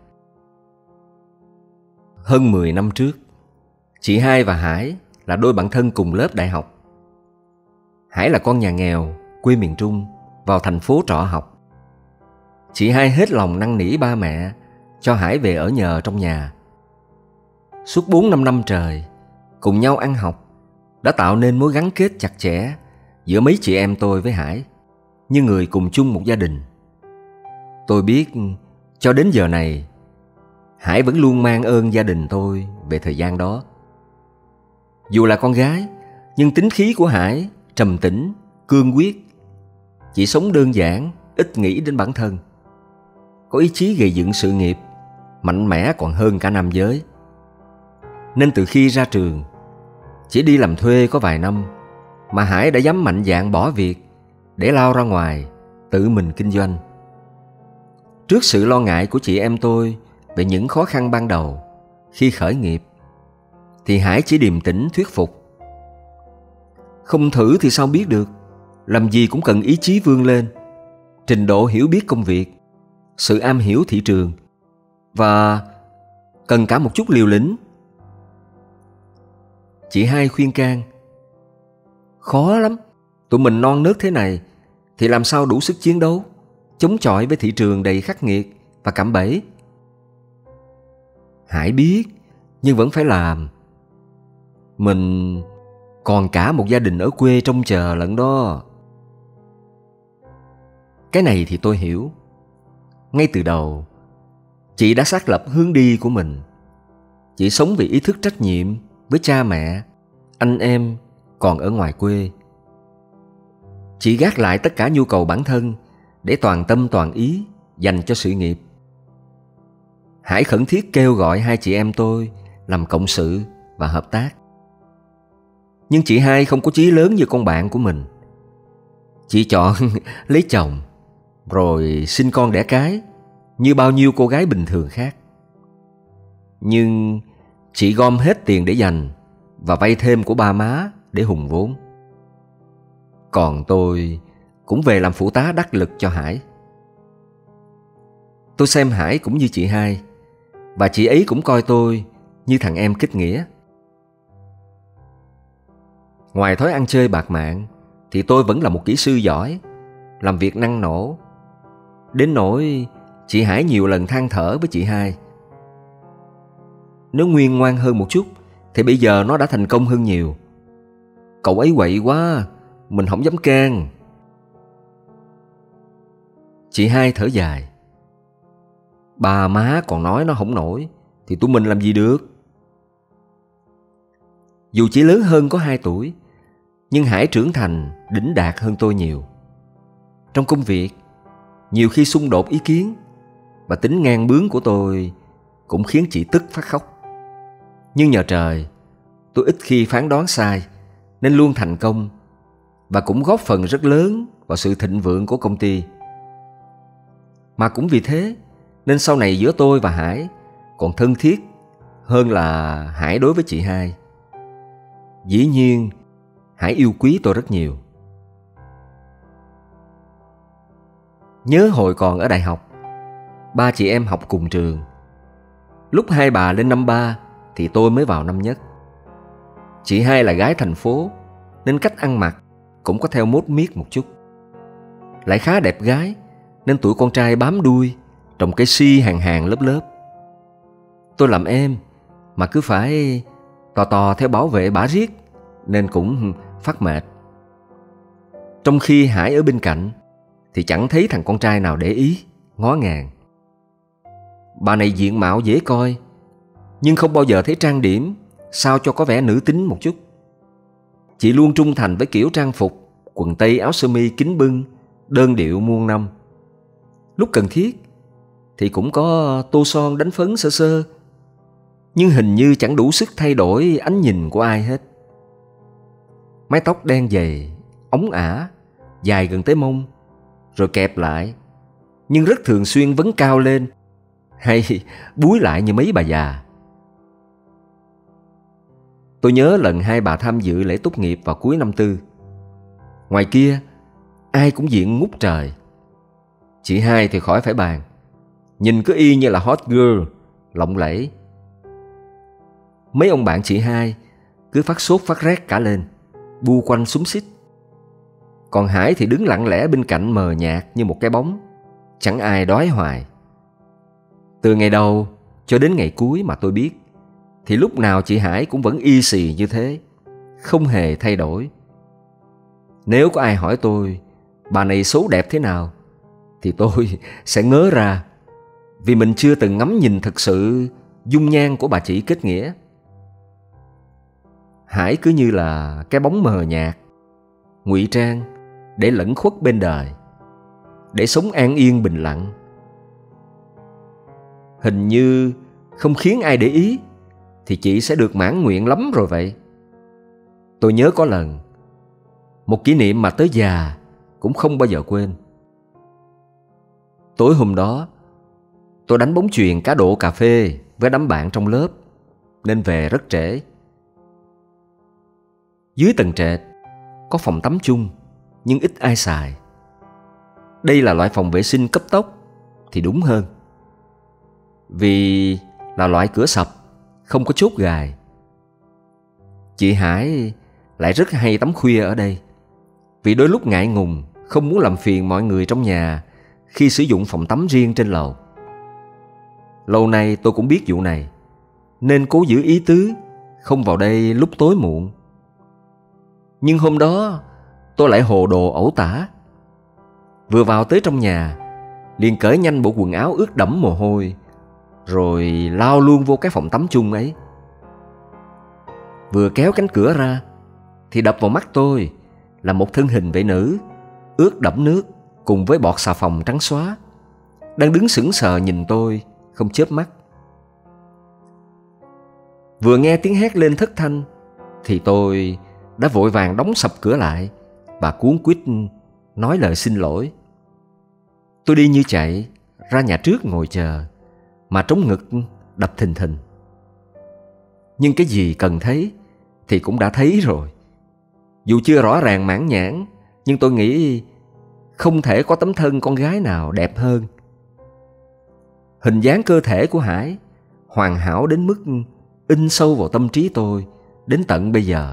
Hơn mười năm trước, chị Hai và Hải là đôi bạn thân cùng lớp đại học. Hải là con nhà nghèo, quê miền Trung, vào thành phố trọ học. Chị Hai hết lòng năn nỉ ba mẹ cho Hải về ở nhờ trong nhà. Suốt bốn năm năm trời, cùng nhau ăn học đã tạo nên mối gắn kết chặt chẽ giữa mấy chị em tôi với Hải, như người cùng chung một gia đình. Tôi biết cho đến giờ này, Hải vẫn luôn mang ơn gia đình tôi về thời gian đó. Dù là con gái, nhưng tính khí của Hải trầm tĩnh, cương quyết. Chỉ sống đơn giản, ít nghĩ đến bản thân. Có ý chí gây dựng sự nghiệp, mạnh mẽ còn hơn cả nam giới. Nên từ khi ra trường, chỉ đi làm thuê có vài năm, mà Hải đã dám mạnh dạn bỏ việc để lao ra ngoài, tự mình kinh doanh. Trước sự lo ngại của chị em tôi về những khó khăn ban đầu khi khởi nghiệp, thì Hải chỉ điềm tĩnh thuyết phục. Không thử thì sao biết được, làm gì cũng cần ý chí vươn lên, trình độ hiểu biết công việc, sự am hiểu thị trường, và cần cả một chút liều lĩnh. Chị Hai khuyên can. Khó lắm, tụi mình non nớt thế này thì làm sao đủ sức chiến đấu, chống chọi với thị trường đầy khắc nghiệt và cạm bẫy. Hải biết, nhưng vẫn phải làm. Mình còn cả một gia đình ở quê trông chờ lận đó. Cái này thì tôi hiểu. Ngay từ đầu, chị đã xác lập hướng đi của mình. Chị sống vì ý thức trách nhiệm với cha mẹ, anh em còn ở ngoài quê. Chị gác lại tất cả nhu cầu bản thân để toàn tâm toàn ý dành cho sự nghiệp. Hải khẩn thiết kêu gọi hai chị em tôi làm cộng sự và hợp tác. Nhưng chị Hai không có chí lớn như con bạn của mình. Chị chọn lấy chồng rồi sinh con đẻ cái như bao nhiêu cô gái bình thường khác. Nhưng chị gom hết tiền để dành và vay thêm của ba má để hùng vốn. Còn tôi cũng về làm phụ tá đắc lực cho Hải. Tôi xem Hải cũng như chị Hai, và chị ấy cũng coi tôi như thằng em kết nghĩa. Ngoài thói ăn chơi bạc mạng, thì tôi vẫn là một kỹ sư giỏi, làm việc năng nổ. Đến nỗi chị Hải nhiều lần than thở với chị Hai. Nếu Nguyên ngoan hơn một chút thì bây giờ nó đã thành công hơn nhiều. Cậu ấy quậy quá, mình không dám can. Chị Hai thở dài. Ba má còn nói nó không nổi thì tụi mình làm gì được. Dù chỉ lớn hơn có hai tuổi, nhưng Hải trưởng thành đỉnh đạt hơn tôi nhiều. Trong công việc, nhiều khi xung đột ý kiến, và tính ngang bướng của tôi cũng khiến chị tức phát khóc. Nhưng nhờ trời, tôi ít khi phán đoán sai, nên luôn thành công, và cũng góp phần rất lớn vào sự thịnh vượng của công ty. Mà cũng vì thế nên sau này giữa tôi và Hải còn thân thiết hơn là Hải đối với chị hai. Dĩ nhiên, Hải yêu quý tôi rất nhiều. Nhớ hồi còn ở đại học, ba chị em học cùng trường. Lúc hai bà lên năm ba thì tôi mới vào năm nhất. Chị hai là gái thành phố nên cách ăn mặc cũng có theo mốt miết một chút. Lại khá đẹp gái nên tụi con trai bám đuôi, trồng cây si hàng hàng lớp lớp. Tôi làm em mà cứ phải tò tò theo bảo vệ bả riết nên cũng phát mệt. Trong khi Hải ở bên cạnh thì chẳng thấy thằng con trai nào để ý, ngó ngàng. Bà này diện mạo dễ coi, nhưng không bao giờ thấy trang điểm sao cho có vẻ nữ tính một chút. Chị luôn trung thành với kiểu trang phục quần tây áo sơ mi kín bưng, đơn điệu muôn năm. Lúc cần thiết thì cũng có tô son đánh phấn sơ sơ, nhưng hình như chẳng đủ sức thay đổi ánh nhìn của ai hết. Mái tóc đen dày, ống ả, dài gần tới mông, rồi kẹp lại, nhưng rất thường xuyên vấn cao lên hay búi lại như mấy bà già. Tôi nhớ lần hai bà tham dự lễ tốt nghiệp vào cuối năm tư. Ngoài kia, ai cũng diện ngút trời. Chị hai thì khỏi phải bàn, nhìn cứ y như là hot girl, lộng lẫy. Mấy ông bạn chị hai cứ phát sốt phát rét cả lên, bu quanh xúm xít. Còn Hải thì đứng lặng lẽ bên cạnh mờ nhạt như một cái bóng, chẳng ai đói hoài. Từ ngày đầu cho đến ngày cuối mà tôi biết, thì lúc nào chị Hải cũng vẫn y xì như thế, không hề thay đổi. Nếu có ai hỏi tôi bà này xấu đẹp thế nào, thì tôi sẽ ngớ ra, vì mình chưa từng ngắm nhìn thực sự dung nhan của bà chị kết nghĩa. Hải cứ như là cái bóng mờ nhạt, ngụy trang để lẩn khuất bên đời, để sống an yên bình lặng. Hình như không khiến ai để ý thì chị sẽ được mãn nguyện lắm rồi vậy. Tôi nhớ có lần, một kỷ niệm mà tới già cũng không bao giờ quên. Tối hôm đó, tôi đánh bóng chuyền cá độ cà phê với đám bạn trong lớp, nên về rất trễ. Dưới tầng trệt có phòng tắm chung, nhưng ít ai xài. Đây là loại phòng vệ sinh cấp tốc thì đúng hơn, vì là loại cửa sập, không có chốt gài. Chị Hải lại rất hay tắm khuya ở đây, vì đôi lúc ngại ngùng, không muốn làm phiền mọi người trong nhà khi sử dụng phòng tắm riêng trên lầu. Lâu nay tôi cũng biết vụ này, nên cố giữ ý tứ không vào đây lúc tối muộn. Nhưng hôm đó tôi lại hồ đồ ẩu tả. Vừa vào tới trong nhà, liền cởi nhanh bộ quần áo ướt đẫm mồ hôi, rồi lao luôn vô cái phòng tắm chung ấy. Vừa kéo cánh cửa ra thì đập vào mắt tôi là một thân hình vệ nữ ướt đẫm nước cùng với bọt xà phòng trắng xóa, đang đứng sững sờ nhìn tôi không chớp mắt. Vừa nghe tiếng hét lên thất thanh thì tôi đã vội vàng đóng sập cửa lại và cuống quýt nói lời xin lỗi. Tôi đi như chạy ra nhà trước ngồi chờ, mà trống ngực đập thình thình. Nhưng cái gì cần thấy thì cũng đã thấy rồi. Dù chưa rõ ràng mãn nhãn, nhưng tôi nghĩ không thể có tấm thân con gái nào đẹp hơn. Hình dáng cơ thể của Hải hoàn hảo đến mức in sâu vào tâm trí tôi đến tận bây giờ.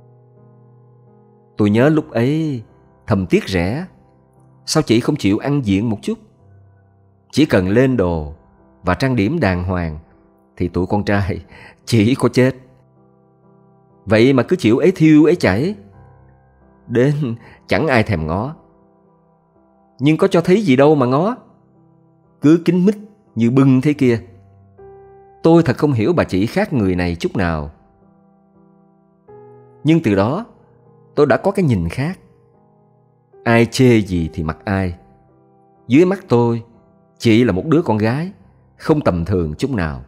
Tôi nhớ lúc ấy thầm tiếc rẻ, sao chị không chịu ăn diện một chút? Chỉ cần lên đồ và trang điểm đàng hoàng thì tụi con trai chỉ có chết. Vậy mà cứ chịu ấy thiêu ấy chảy, đến chẳng ai thèm ngó. Nhưng có cho thấy gì đâu mà ngó, cứ kín mít như bưng thế kia. Tôi thật không hiểu bà chị khác người này chút nào. Nhưng từ đó tôi đã có cái nhìn khác. Ai chê gì thì mặc ai. Dưới mắt tôi, chị là một đứa con gái không tầm thường chút nào.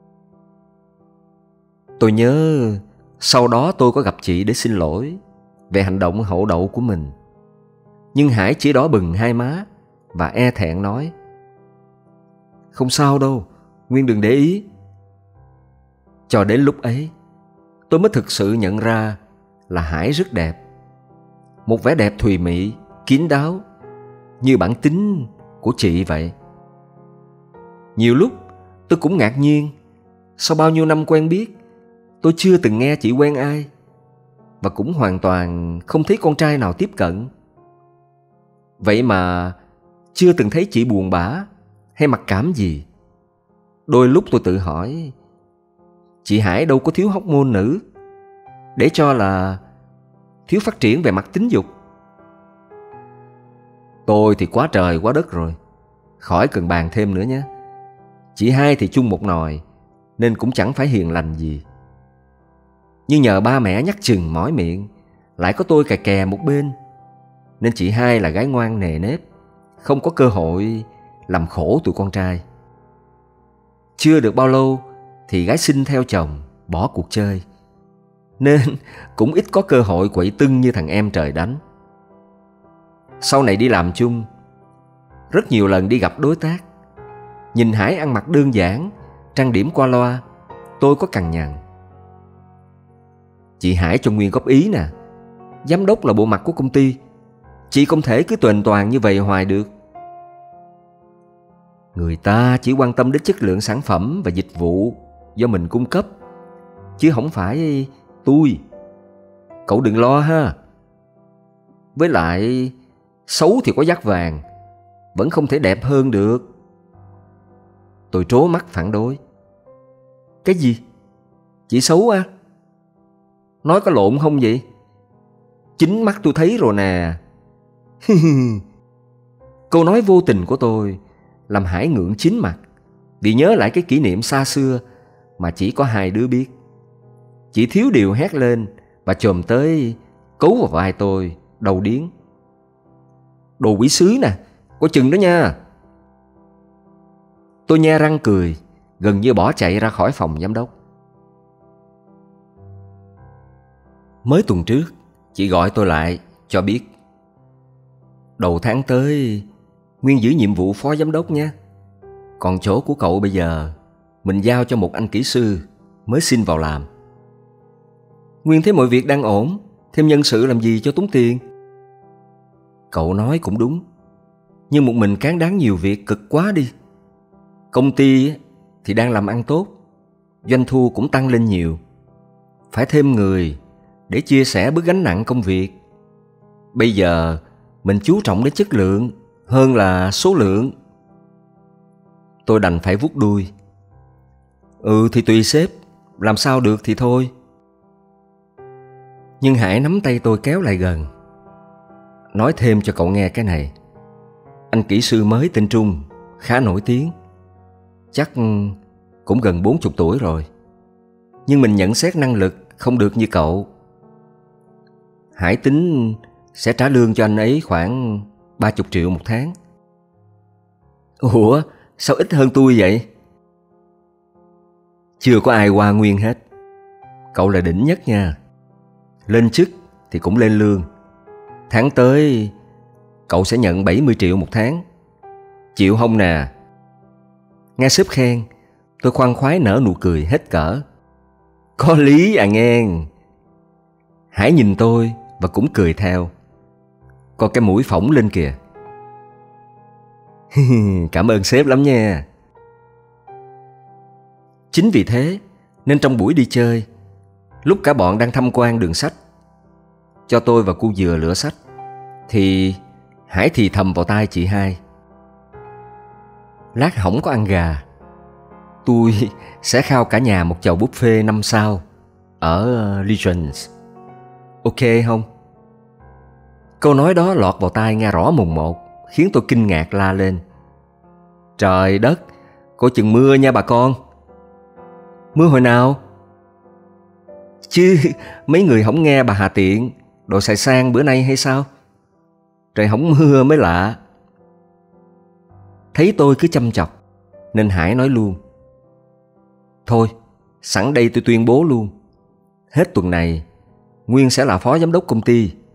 Tôi nhớ sau đó tôi có gặp chị để xin lỗi về hành động hậu đậu của mình. Nhưng Hải chỉ đỏ bừng hai má và e thẹn nói: "Không sao đâu, Nguyên đừng để ý." Cho đến lúc ấy, tôi mới thực sự nhận ra là Hải rất đẹp. Một vẻ đẹp thùy mị, kín đáo, như bản tính của chị vậy. Nhiều lúc tôi cũng ngạc nhiên, sau bao nhiêu năm quen biết, tôi chưa từng nghe chị quen ai, và cũng hoàn toàn không thấy con trai nào tiếp cận. Vậy mà chưa từng thấy chị buồn bã hay mặc cảm gì. Đôi lúc tôi tự hỏi, chị Hải đâu có thiếu hormone nữ để cho là thiếu phát triển về mặt tính dục. Tôi thì quá trời quá đất rồi, khỏi cần bàn thêm nữa nhé. Chị hai thì chung một nồi, nên cũng chẳng phải hiền lành gì. Nhưng nhờ ba mẹ nhắc chừng mỏi miệng, lại có tôi cà kè một bên, nên chị hai là gái ngoan nề nếp, không có cơ hội làm khổ tụi con trai. Chưa được bao lâu thì gái sinh theo chồng, bỏ cuộc chơi, nên cũng ít có cơ hội quậy tưng như thằng em trời đánh. Sau này đi làm chung, rất nhiều lần đi gặp đối tác, nhìn Hải ăn mặc đơn giản, trang điểm qua loa, tôi có cằn nhằn: "Chị Hải cho Nguyên góp ý nè, giám đốc là bộ mặt của công ty, chị không thể cứ tuềnh toàng như vậy hoài được. Người ta chỉ quan tâm đến chất lượng sản phẩm và dịch vụ do mình cung cấp, chứ không phải tôi. Cậu đừng lo ha. Với lại, xấu thì có dát vàng, vẫn không thể đẹp hơn được." Tôi trố mắt phản đối: "Cái gì? Chị xấu à? Nói có lộn không vậy? Chính mắt tôi thấy rồi nè." Câu nói vô tình của tôi làm Hải ngượng chín mặt, vì nhớ lại cái kỷ niệm xa xưa mà chỉ có hai đứa biết. Chỉ thiếu điều hét lên và chồm tới cấu vào vai tôi, đầu điếng: "Đồ quỷ sứ nè, coi chừng đó nha." Tôi nhe răng cười, gần như bỏ chạy ra khỏi phòng giám đốc. Mới tuần trước, chị gọi tôi lại cho biết: "Đầu tháng tới, Nguyên giữ nhiệm vụ phó giám đốc nha. Còn chỗ của cậu bây giờ, mình giao cho một anh kỹ sư mới xin vào làm. Nguyên thấy mọi việc đang ổn, thêm nhân sự làm gì cho tốn tiền." Cậu nói cũng đúng, nhưng một mình cán đáng nhiều việc cực quá đi. Công ty thì đang làm ăn tốt, doanh thu cũng tăng lên nhiều. Phải thêm người để chia sẻ bớt gánh nặng công việc. Bây giờ mình chú trọng đến chất lượng hơn là số lượng. Tôi đành phải vuốt đuôi: "Ừ thì tùy sếp, làm sao được thì thôi." Nhưng Hải nắm tay tôi kéo lại gần: "Nói thêm cho cậu nghe cái này. Anh kỹ sư mới tên Trung, khá nổi tiếng, chắc cũng gần bốn chục tuổi rồi. Nhưng mình nhận xét năng lực không được như cậu. Hải tính sẽ trả lương cho anh ấy khoảng ba mươi triệu một tháng." "Ủa, sao ít hơn tôi vậy?" "Chưa có ai qua Nguyên hết. Cậu là đỉnh nhất nha. Lên chức thì cũng lên lương. Tháng tới cậu sẽ nhận bảy mươi triệu một tháng. Chịu không nè?" Nghe sếp khen, tôi khoan khoái nở nụ cười hết cỡ: "Có lý à nghe." Hải nhìn tôi và cũng cười theo. Có cái mũi phỏng lên kìa. "Cảm ơn sếp lắm nha." Chính vì thế nên trong buổi đi chơi, lúc cả bọn đang tham quan đường sách, cho tôi và cu dừa lựa sách, thì Hải thì thầm vào tai chị hai: "Lát hổng có ăn gà, tôi sẽ khao cả nhà một chầu buffet năm sao ở Legends. Ok không?" Câu nói đó lọt vào tai nghe rõ mồn một, khiến tôi kinh ngạc la lên: "Trời đất, coi chừng mưa nha bà con." "Mưa hồi nào?" "Chứ mấy người không nghe bà Hà Tiện, đồ xài sang bữa nay hay sao? Trời không mưa mới lạ." Thấy tôi cứ chăm chọc, nên Hải nói luôn: "Thôi, sẵn đây tôi tuyên bố luôn. Hết tuần này, Nguyên sẽ là phó giám đốc công ty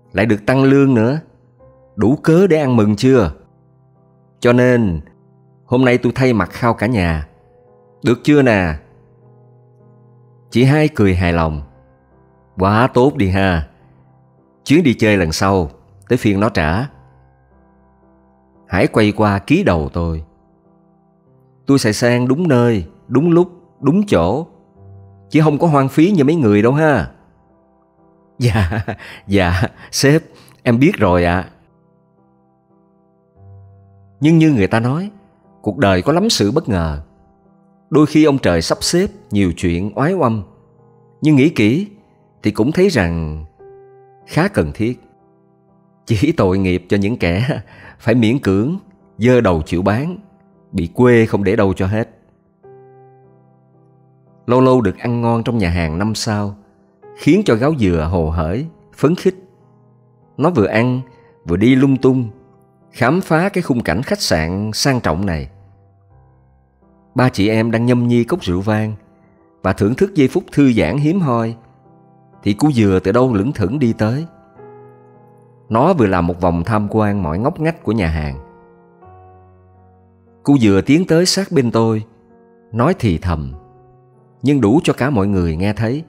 lại được tăng lương nữa. Đủ cớ để ăn mừng chưa? Cho nên hôm nay tôi thay mặt khao cả nhà. Được chưa nè? Chị hai cười hài lòng. Quá tốt đi ha. Chuyến đi chơi lần sau tới phiên nó trả. Hải quay qua ký đầu tôi. Tôi xài sang đúng nơi, đúng lúc, đúng chỗ, chứ không có hoang phí như mấy người đâu ha. Dạ, dạ, sếp, em biết rồi ạ. À. Nhưng như người ta nói, cuộc đời có lắm sự bất ngờ. Đôi khi ông trời sắp xếp nhiều chuyện oái oăm, nhưng nghĩ kỹ thì cũng thấy rằng khá cần thiết. Chỉ tội nghiệp cho những kẻ phải miễn cưỡng giơ đầu chịu bán, bị quê không để đâu cho hết. Lâu lâu được ăn ngon trong nhà hàng năm sao khiến cho gáo dừa hồ hởi, phấn khích. Nó vừa ăn vừa đi lung tung, khám phá cái khung cảnh khách sạn sang trọng này. Ba chị em đang nhâm nhi cốc rượu vang và thưởng thức giây phút thư giãn hiếm hoi, thì cú dừa từ đâu lững thững đi tới. Nó vừa làm một vòng tham quan mọi ngóc ngách của nhà hàng. Cú dừa tiến tới sát bên tôi, nói thì thầm, nhưng đủ cho cả mọi người nghe thấy.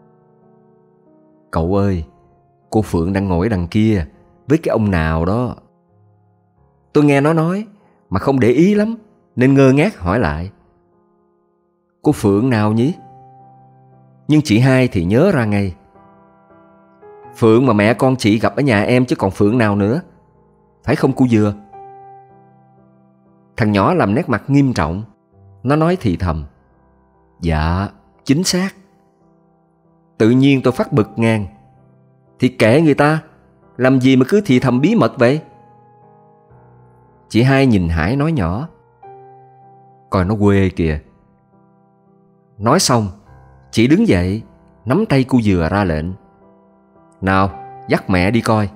Cậu ơi, cô Phượng đang ngồi ở đằng kia với cái ông nào đó. Tôi nghe nó nói mà không để ý lắm, nên ngơ ngác hỏi lại. Cô Phượng nào nhỉ? Nhưng chị hai thì nhớ ra ngay. Phượng mà mẹ con chị gặp ở nhà em chứ còn Phượng nào nữa. Phải không cô Dừa? Thằng nhỏ làm nét mặt nghiêm trọng. Nó nói thì thầm. Dạ, chính xác. Tự nhiên tôi phát bực ngang. Thì kệ người ta, làm gì mà cứ thì thầm bí mật vậy? Chị hai nhìn Hải nói nhỏ. Coi nó quê kìa. Nói xong, chị đứng dậy, nắm tay cô Dừa ra lệnh. Nào, dắt mẹ đi coi.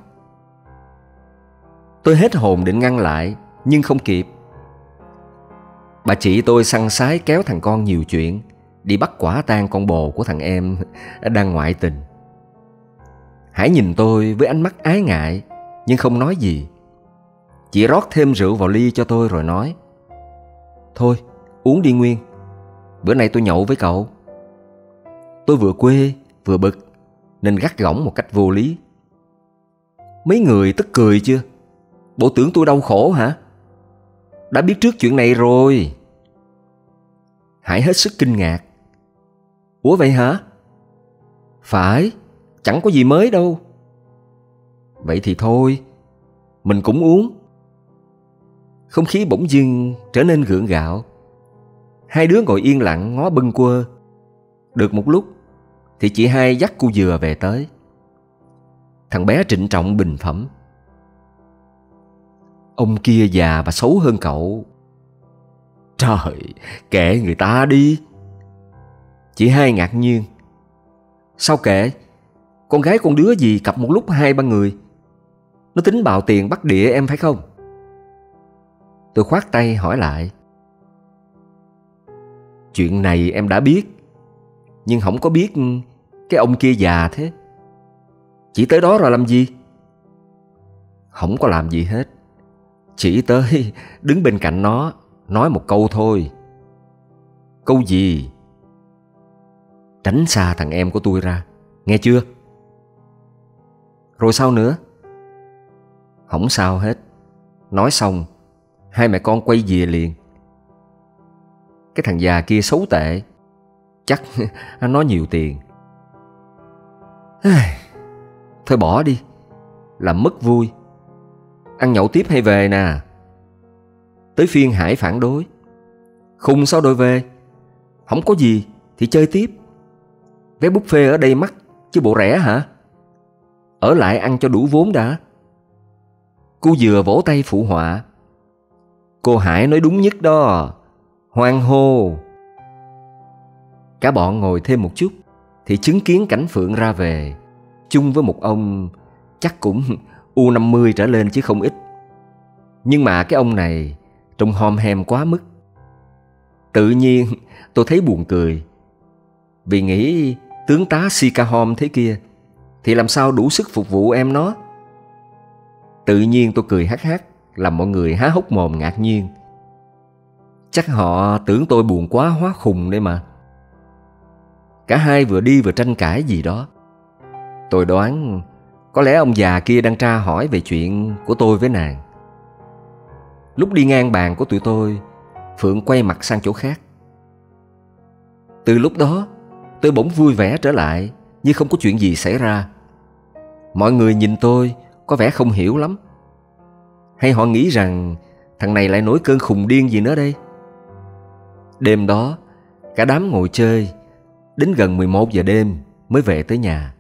Tôi hết hồn định ngăn lại, nhưng không kịp. Bà chị tôi săn sái kéo thằng con nhiều chuyện, đi bắt quả tang con bồ của thằng em đang ngoại tình. Hải nhìn tôi với ánh mắt ái ngại, nhưng không nói gì. Chị rót thêm rượu vào ly cho tôi rồi nói. Thôi, uống đi Nguyên. Bữa nay tôi nhậu với cậu. Tôi vừa quê, vừa bực, nên gắt gỏng một cách vô lý. Mấy người tức cười chưa? Bộ tưởng tôi đau khổ hả? Đã biết trước chuyện này rồi. Hải hết sức kinh ngạc. Ủa vậy hả? Phải, chẳng có gì mới đâu. Vậy thì thôi, mình cũng uống. Không khí bỗng dưng trở nên gượng gạo. Hai đứa ngồi yên lặng ngó bâng quơ. Được một lúc thì chị hai dắt cô Dừa về tới. Thằng bé trịnh trọng bình phẩm. Ông kia già và xấu hơn cậu. Trời, kệ người ta đi. Chị hai ngạc nhiên. Sao kệ? Con gái con đứa gì cặp một lúc hai ba người? Nó tính bào tiền bắt đĩa em phải không? Tôi khoát tay hỏi lại. Chuyện này em đã biết, nhưng không có biết cái ông kia già thế. Chỉ tới đó rồi làm gì? Không có làm gì hết. Chỉ tới đứng bên cạnh nó, nói một câu thôi. Câu gì? Tránh xa thằng em của tôi ra, nghe chưa? Rồi sao nữa? Không sao hết. Nói xong, hai mẹ con quay về liền. Cái thằng già kia xấu tệ, chắc nó nhiều tiền. Thôi bỏ đi, làm mất vui. Ăn nhậu tiếp hay về nè? Tới phiên Hải phản đối. Khùng sao đòi về? Không có gì thì chơi tiếp. Vé buffet ở đây mắc chứ bộ rẻ hả? Ở lại ăn cho đủ vốn đã. Cô Dừa vỗ tay phụ họa. Cô Hải nói đúng nhất đó. Hoan hô. Cả bọn ngồi thêm một chút thì chứng kiến cảnh Phượng ra về, chung với một ông chắc cũng u năm mươi trở lên chứ không ít. Nhưng mà cái ông này trông hom hem quá mức. Tự nhiên tôi thấy buồn cười, vì nghĩ tướng tá Sika Hom thế kia thì làm sao đủ sức phục vụ em nó. Tự nhiên tôi cười hắc hắc, làm mọi người há hốc mồm ngạc nhiên. Chắc họ tưởng tôi buồn quá hóa khùng đấy mà. Cả hai vừa đi vừa tranh cãi gì đó. Tôi đoán có lẽ ông già kia đang tra hỏi về chuyện của tôi với nàng. Lúc đi ngang bàn của tụi tôi, Phượng quay mặt sang chỗ khác. Từ lúc đó, tôi bỗng vui vẻ trở lại, như không có chuyện gì xảy ra. Mọi người nhìn tôi có vẻ không hiểu lắm. Hay họ nghĩ rằng thằng này lại nổi cơn khùng điên gì nữa đây? Đêm đó, cả đám ngồi chơi, đến gần mười một giờ đêm mới về tới nhà.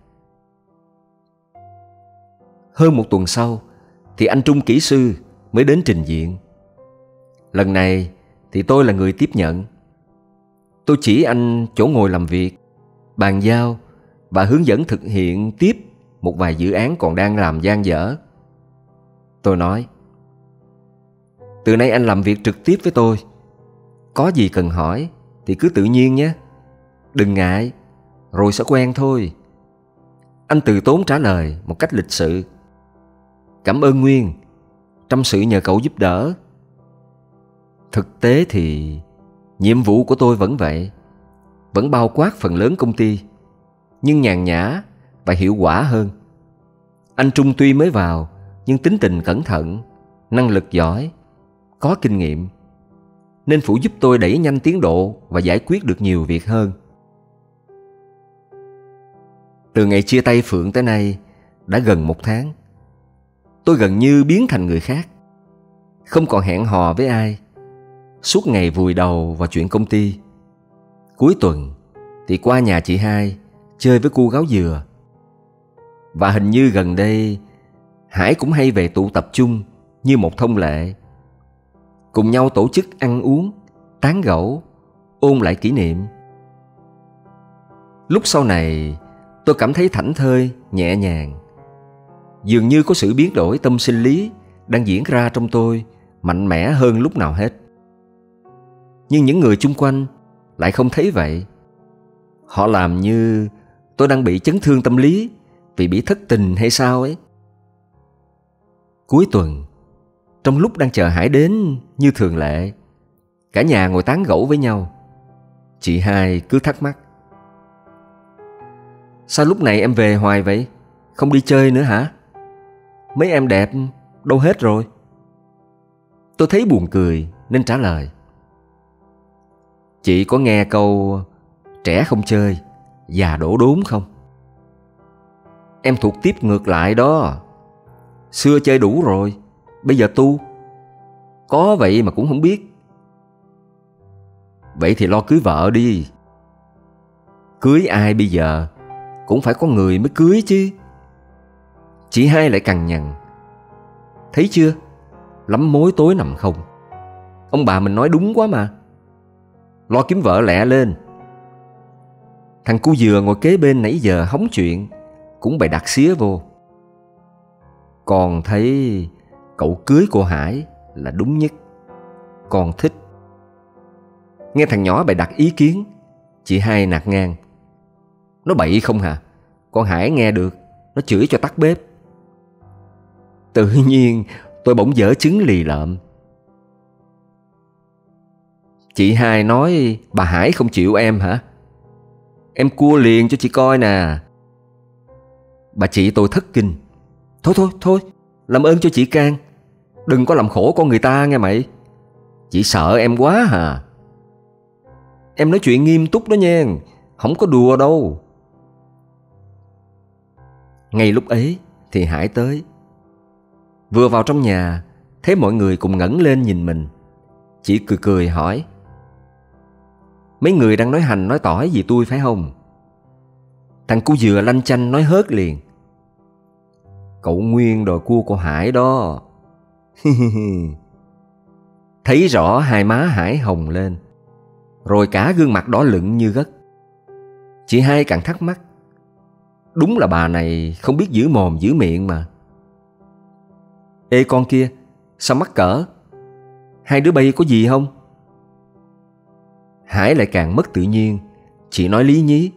Hơn một tuần sau, thì anh Trung kỹ sư mới đến trình diện. Lần này thì tôi là người tiếp nhận. Tôi chỉ anh chỗ ngồi làm việc, bàn giao và hướng dẫn thực hiện tiếp một vài dự án còn đang làm dang dở. Tôi nói: từ nay anh làm việc trực tiếp với tôi. Có gì cần hỏi thì cứ tự nhiên nhé. Đừng ngại, rồi sẽ quen thôi. Anh từ tốn trả lời một cách lịch sự: cảm ơn Nguyên, trăm sự nhờ cậu giúp đỡ. Thực tế thì nhiệm vụ của tôi vẫn vậy, vẫn bao quát phần lớn công ty, nhưng nhàn nhã và hiệu quả hơn. Anh Trung tuy mới vào, nhưng tính tình cẩn thận, năng lực giỏi, có kinh nghiệm, nên phụ giúp tôi đẩy nhanh tiến độ và giải quyết được nhiều việc hơn. Từ ngày chia tay Phượng tới nay đã gần một tháng. Tôi gần như biến thành người khác, không còn hẹn hò với ai, suốt ngày vùi đầu vào chuyện công ty. Cuối tuần thì qua nhà chị hai chơi với cu gáo dừa. Và hình như gần đây Hải cũng hay về tụ tập chung như một thông lệ, cùng nhau tổ chức ăn uống, tán gẫu, ôn lại kỷ niệm. Lúc sau này tôi cảm thấy thảnh thơi, nhẹ nhàng. Dường như có sự biến đổi tâm sinh lý đang diễn ra trong tôi mạnh mẽ hơn lúc nào hết. Nhưng những người chung quanh lại không thấy vậy. Họ làm như tôi đang bị chấn thương tâm lý vì bị thất tình hay sao ấy. Cuối tuần, trong lúc đang chờ Hải đến như thường lệ, cả nhà ngồi tán gẫu với nhau, chị hai cứ thắc mắc: sao lúc này em về hoài vậy? Không đi chơi nữa hả? Mấy em đẹp đâu hết rồi? Tôi thấy buồn cười nên trả lời: chị có nghe câu trẻ không chơi, già đổ đốn không? Em thuộc tiếp ngược lại đó. Xưa chơi đủ rồi, bây giờ tu. Có vậy mà cũng không biết. Vậy thì lo cưới vợ đi. Cưới ai bây giờ cũng phải có người mới cưới chứ. Chị hai lại cằn nhằn: thấy chưa, lắm mối tối nằm không. Ông bà mình nói đúng quá mà. Lo kiếm vợ lẹ lên. Thằng cu dừa ngồi kế bên nãy giờ hóng chuyện cũng bày đặt xía vô. Con thấy cậu cưới cô Hải là đúng nhất. Con thích. Nghe thằng nhỏ bày đặt ý kiến, chị hai nạt ngang: nó bậy không hả? Con Hải nghe được, nó chửi cho tắt bếp. Tự nhiên tôi bỗng dở chứng lì lợm. Chị hai nói bà Hải không chịu em hả? Em cua liền cho chị coi nè. Bà chị tôi thất kinh: Thôi thôi thôi, làm ơn cho chị can, đừng có làm khổ con người ta nghe mày. Chị sợ em quá hả? Em nói chuyện nghiêm túc đó nha, không có đùa đâu. Ngay lúc ấy thì Hải tới. Vừa vào trong nhà, thấy mọi người cùng ngẩng lên nhìn mình, chị cười cười hỏi: mấy người đang nói hành nói tỏi gì tôi phải không? Thằng cu dừa lanh chanh nói hớt liền: cậu Nguyên đòi cua cô Hải đó. Thấy rõ hai má Hải hồng lên, rồi cả gương mặt đỏ lựng như gất. Chị hai càng thắc mắc: đúng là bà này không biết giữ mồm giữ miệng mà. Ê con kia, sao mắc cỡ? Hai đứa bay có gì không? Hải lại càng mất tự nhiên. Chị nói lý nhí: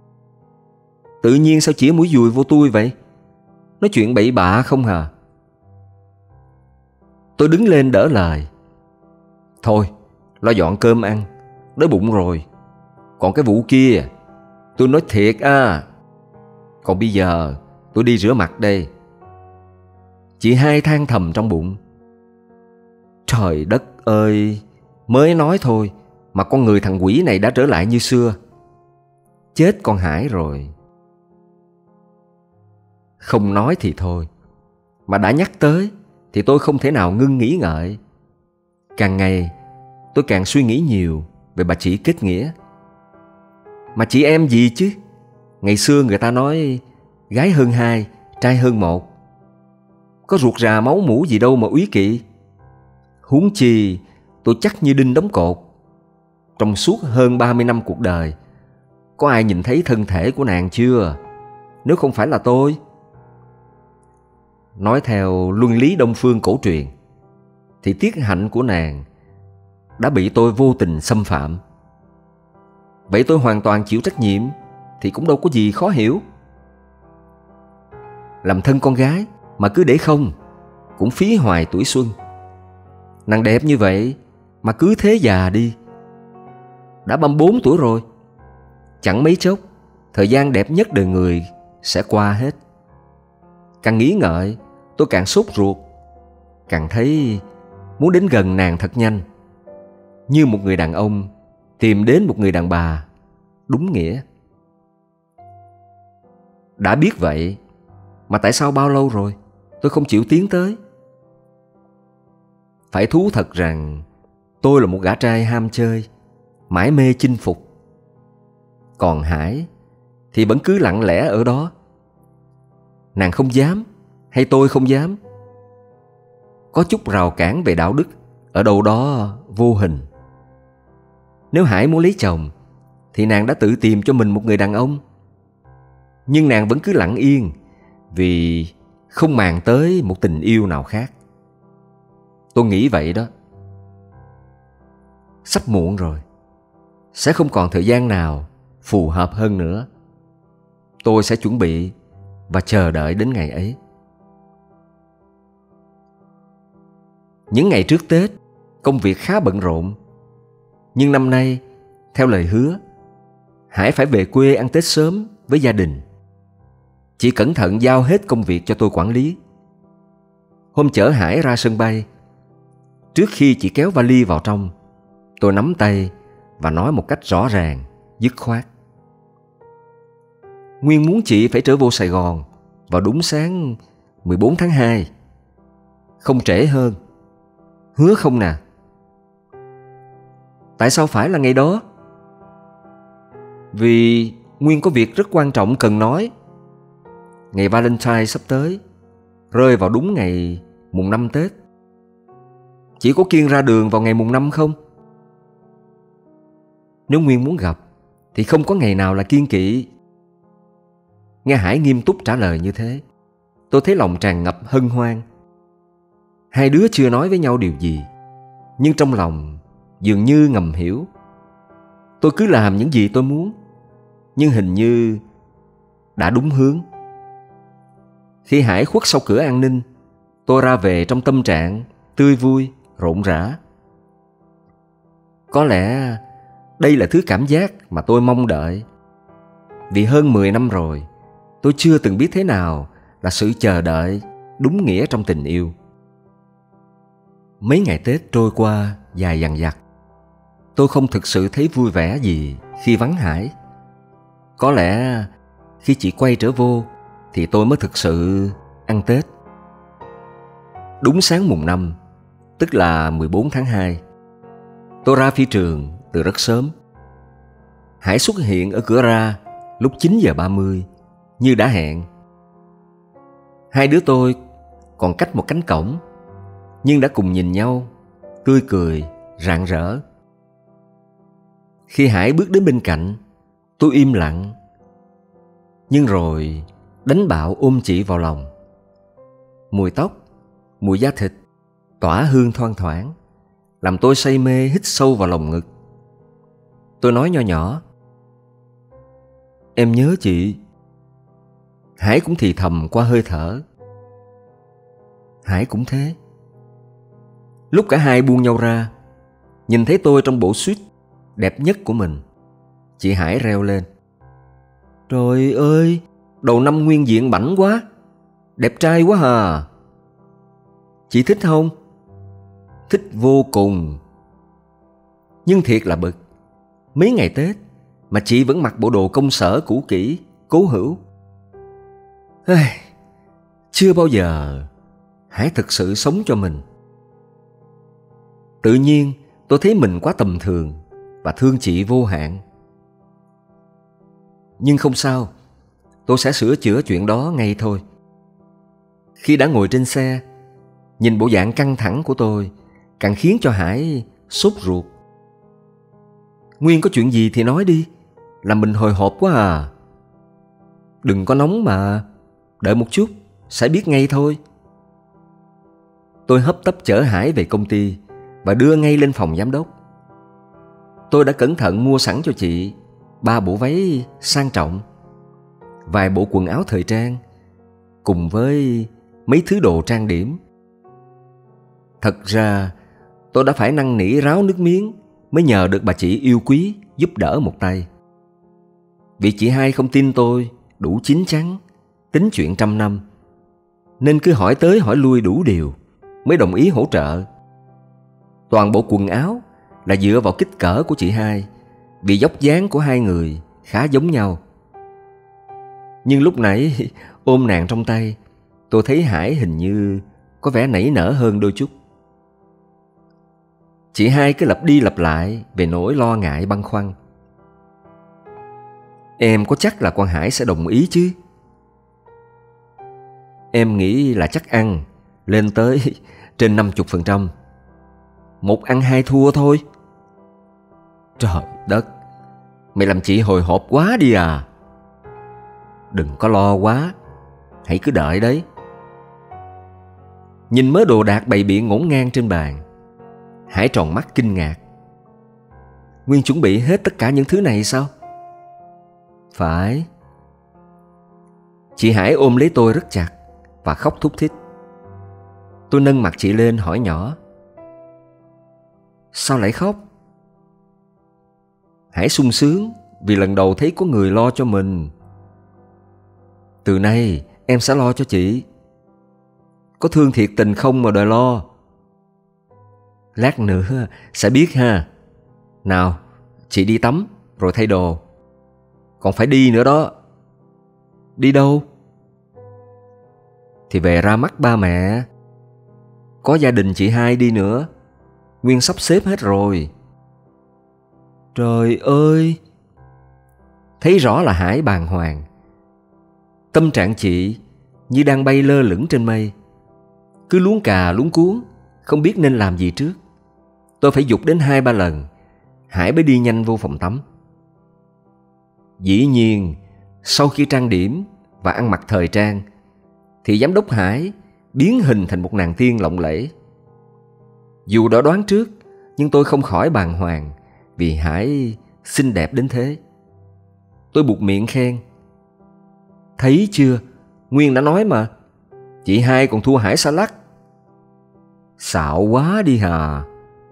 tự nhiên sao chỉ mũi dùi vô tôi vậy? Nói chuyện bậy bạ không hả? Tôi đứng lên đỡ lời. Thôi, lo dọn cơm ăn, đói bụng rồi. Còn cái vụ kia, tôi nói thiệt à. Còn bây giờ tôi đi rửa mặt đây. Chị hai than thầm trong bụng. Trời đất ơi, mới nói thôi mà con người thằng quỷ này đã trở lại như xưa. Chết con Hải rồi. Không nói thì thôi, mà đã nhắc tới thì tôi không thể nào ngưng nghĩ ngợi. Càng ngày tôi càng suy nghĩ nhiều về bà chị kết nghĩa. Mà chị em gì chứ? Ngày xưa người ta nói gái hơn hai, trai hơn một. Có ruột rà máu mủ gì đâu mà úy kỵ. Huống chi tôi chắc như đinh đóng cột. Trong suốt hơn ba mươi năm cuộc đời, có ai nhìn thấy thân thể của nàng chưa? Nếu không phải là tôi. Nói theo luân lý Đông phương cổ truyền, thì tiết hạnh của nàng đã bị tôi vô tình xâm phạm. Vậy tôi hoàn toàn chịu trách nhiệm thì cũng đâu có gì khó hiểu. Làm thân con gái mà cứ để không, cũng phí hoài tuổi xuân. Nàng đẹp như vậy mà cứ thế già đi. Đã ba mươi bốn tuổi rồi. Chẳng mấy chốc, thời gian đẹp nhất đời người sẽ qua hết. Càng nghĩ ngợi, tôi càng sốt ruột, càng thấy muốn đến gần nàng thật nhanh. Như một người đàn ông tìm đến một người đàn bà, đúng nghĩa. Đã biết vậy, mà tại sao bao lâu rồi tôi không chịu tiến tới? Phải thú thật rằng tôi là một gã trai ham chơi, mải mê chinh phục. Còn Hải thì vẫn cứ lặng lẽ ở đó. Nàng không dám, hay tôi không dám. Có chút rào cản về đạo đức ở đâu đó vô hình. Nếu Hải muốn lấy chồng thì nàng đã tự tìm cho mình một người đàn ông. Nhưng nàng vẫn cứ lặng yên vì không màng tới một tình yêu nào khác. Tôi nghĩ vậy đó. Sắp muộn rồi, sẽ không còn thời gian nào phù hợp hơn nữa. Tôi sẽ chuẩn bị và chờ đợi đến ngày ấy. Những ngày trước Tết, công việc khá bận rộn. Nhưng năm nay, theo lời hứa, Hải phải về quê ăn Tết sớm với gia đình. Chị cẩn thận giao hết công việc cho tôi quản lý. Hôm chở Hải ra sân bay, trước khi chị kéo vali vào trong, tôi nắm tay và nói một cách rõ ràng, dứt khoát. Nguyên muốn chị phải trở vô Sài Gòn vào đúng sáng mười bốn tháng hai. Không trễ hơn. Hứa không nè? Tại sao phải là ngày đó? Vì Nguyên có việc rất quan trọng cần nói. Ngày Valentine sắp tới, rơi vào đúng ngày mùng năm Tết. Chỉ có kiêng ra đường vào ngày mùng năm không? Nếu Nguyên muốn gặp thì không có ngày nào là kiêng kỵ. Nghe Hải nghiêm túc trả lời như thế, tôi thấy lòng tràn ngập hân hoan. Hai đứa chưa nói với nhau điều gì, nhưng trong lòng dường như ngầm hiểu. Tôi cứ làm những gì tôi muốn, nhưng hình như đã đúng hướng. Khi Hải khuất sau cửa an ninh, tôi ra về trong tâm trạng tươi vui, rộn rã. Có lẽ đây là thứ cảm giác mà tôi mong đợi. Vì hơn mười năm rồi, tôi chưa từng biết thế nào là sự chờ đợi đúng nghĩa trong tình yêu. Mấy ngày Tết trôi qua dài dằng dặc. Tôi không thực sự thấy vui vẻ gì khi vắng Hải. Có lẽ khi chị quay trở vô thì tôi mới thực sự ăn Tết. Đúng sáng mùng năm, tức là mười bốn tháng hai, tôi ra phi trường từ rất sớm. Hải xuất hiện ở cửa ra lúc chín giờ ba mươi, như đã hẹn. Hai đứa tôi còn cách một cánh cổng, nhưng đã cùng nhìn nhau, tươi cười, rạng rỡ. Khi Hải bước đến bên cạnh, tôi im lặng. Nhưng rồi đánh bạo ôm chị vào lòng. Mùi tóc, mùi da thịt, tỏa hương thoang thoảng, làm tôi say mê hít sâu vào lòng ngực. Tôi nói nho nhỏ: "Em nhớ chị." Hải cũng thì thầm qua hơi thở: "Hải cũng thế." Lúc cả hai buông nhau ra, nhìn thấy tôi trong bộ suit đẹp nhất của mình, chị Hải reo lên: "Trời ơi, đầu năm nguyên diện bảnh quá, đẹp trai quá hà. Chị thích không?" "Thích vô cùng." Nhưng thiệt là bực, mấy ngày Tết mà chị vẫn mặc bộ đồ công sở cũ kỹ, cố hữu. Ai, chưa bao giờ Hải thực sự sống cho mình. Tự nhiên tôi thấy mình quá tầm thường và thương chị vô hạn. Nhưng không sao, tôi sẽ sửa chữa chuyện đó ngay thôi. Khi đã ngồi trên xe, nhìn bộ dạng căng thẳng của tôi càng khiến cho Hải sốt ruột. "Nguyên có chuyện gì thì nói đi, làm mình hồi hộp quá à." "Đừng có nóng mà, đợi một chút, sẽ biết ngay thôi." Tôi hấp tấp chở Hải về công ty và đưa ngay lên phòng giám đốc. Tôi đã cẩn thận mua sẵn cho chị ba bộ váy sang trọng, vài bộ quần áo thời trang, cùng với mấy thứ đồ trang điểm. Thật ra tôi đã phải năn nỉ ráo nước miếng mới nhờ được bà chị yêu quý giúp đỡ một tay. Vì chị hai không tin tôi đủ chín chắn, tính chuyện trăm năm, nên cứ hỏi tới hỏi lui đủ điều mới đồng ý hỗ trợ. Toàn bộ quần áo là dựa vào kích cỡ của chị hai, vì dốc dáng của hai người khá giống nhau. Nhưng lúc nãy ôm nàng trong tay, tôi thấy Hải hình như có vẻ nảy nở hơn đôi chút. Chị hai cứ lặp đi lặp lại về nỗi lo ngại băn khoăn: "Em có chắc là con Hải sẽ đồng ý chứ?" "Em nghĩ là chắc ăn, lên tới trên năm mươi phần trăm. Một ăn hai thua thôi." "Trời đất, mày làm chị hồi hộp quá đi à." "Đừng có lo quá, hãy cứ đợi đấy." Nhìn mớ đồ đạc bày biện ngổn ngang trên bàn, Hải tròn mắt kinh ngạc. "Nguyên chuẩn bị hết tất cả những thứ này sao?" "Phải." Chị Hải ôm lấy tôi rất chặt và khóc thút thít. Tôi nâng mặt chị lên hỏi nhỏ: "Sao lại khóc?" Hải sung sướng vì lần đầu thấy có người lo cho mình. "Từ nay em sẽ lo cho chị. Có thương thiệt tình không mà đòi lo." "Lát nữa sẽ biết ha. Nào, chị đi tắm rồi thay đồ. Còn phải đi nữa đó." "Đi đâu?" "Thì về ra mắt ba mẹ. Có gia đình chị hai đi nữa. Nguyên sắp xếp hết rồi." "Trời ơi!" Thấy rõ là Hải bàng hoàng. Tâm trạng chị như đang bay lơ lửng trên mây, cứ luống cà luống cuống, không biết nên làm gì trước. Tôi phải giục đến hai ba lần, Hải mới đi nhanh vô phòng tắm. Dĩ nhiên, sau khi trang điểm và ăn mặc thời trang, thì giám đốc Hải biến hình thành một nàng tiên lộng lẫy. Dù đã đoán trước, nhưng tôi không khỏi bàng hoàng vì Hải xinh đẹp đến thế. Tôi buột miệng khen: "Thấy chưa, Nguyên đã nói mà, chị hai còn thua Hải xa lắc." "Xạo quá đi hà."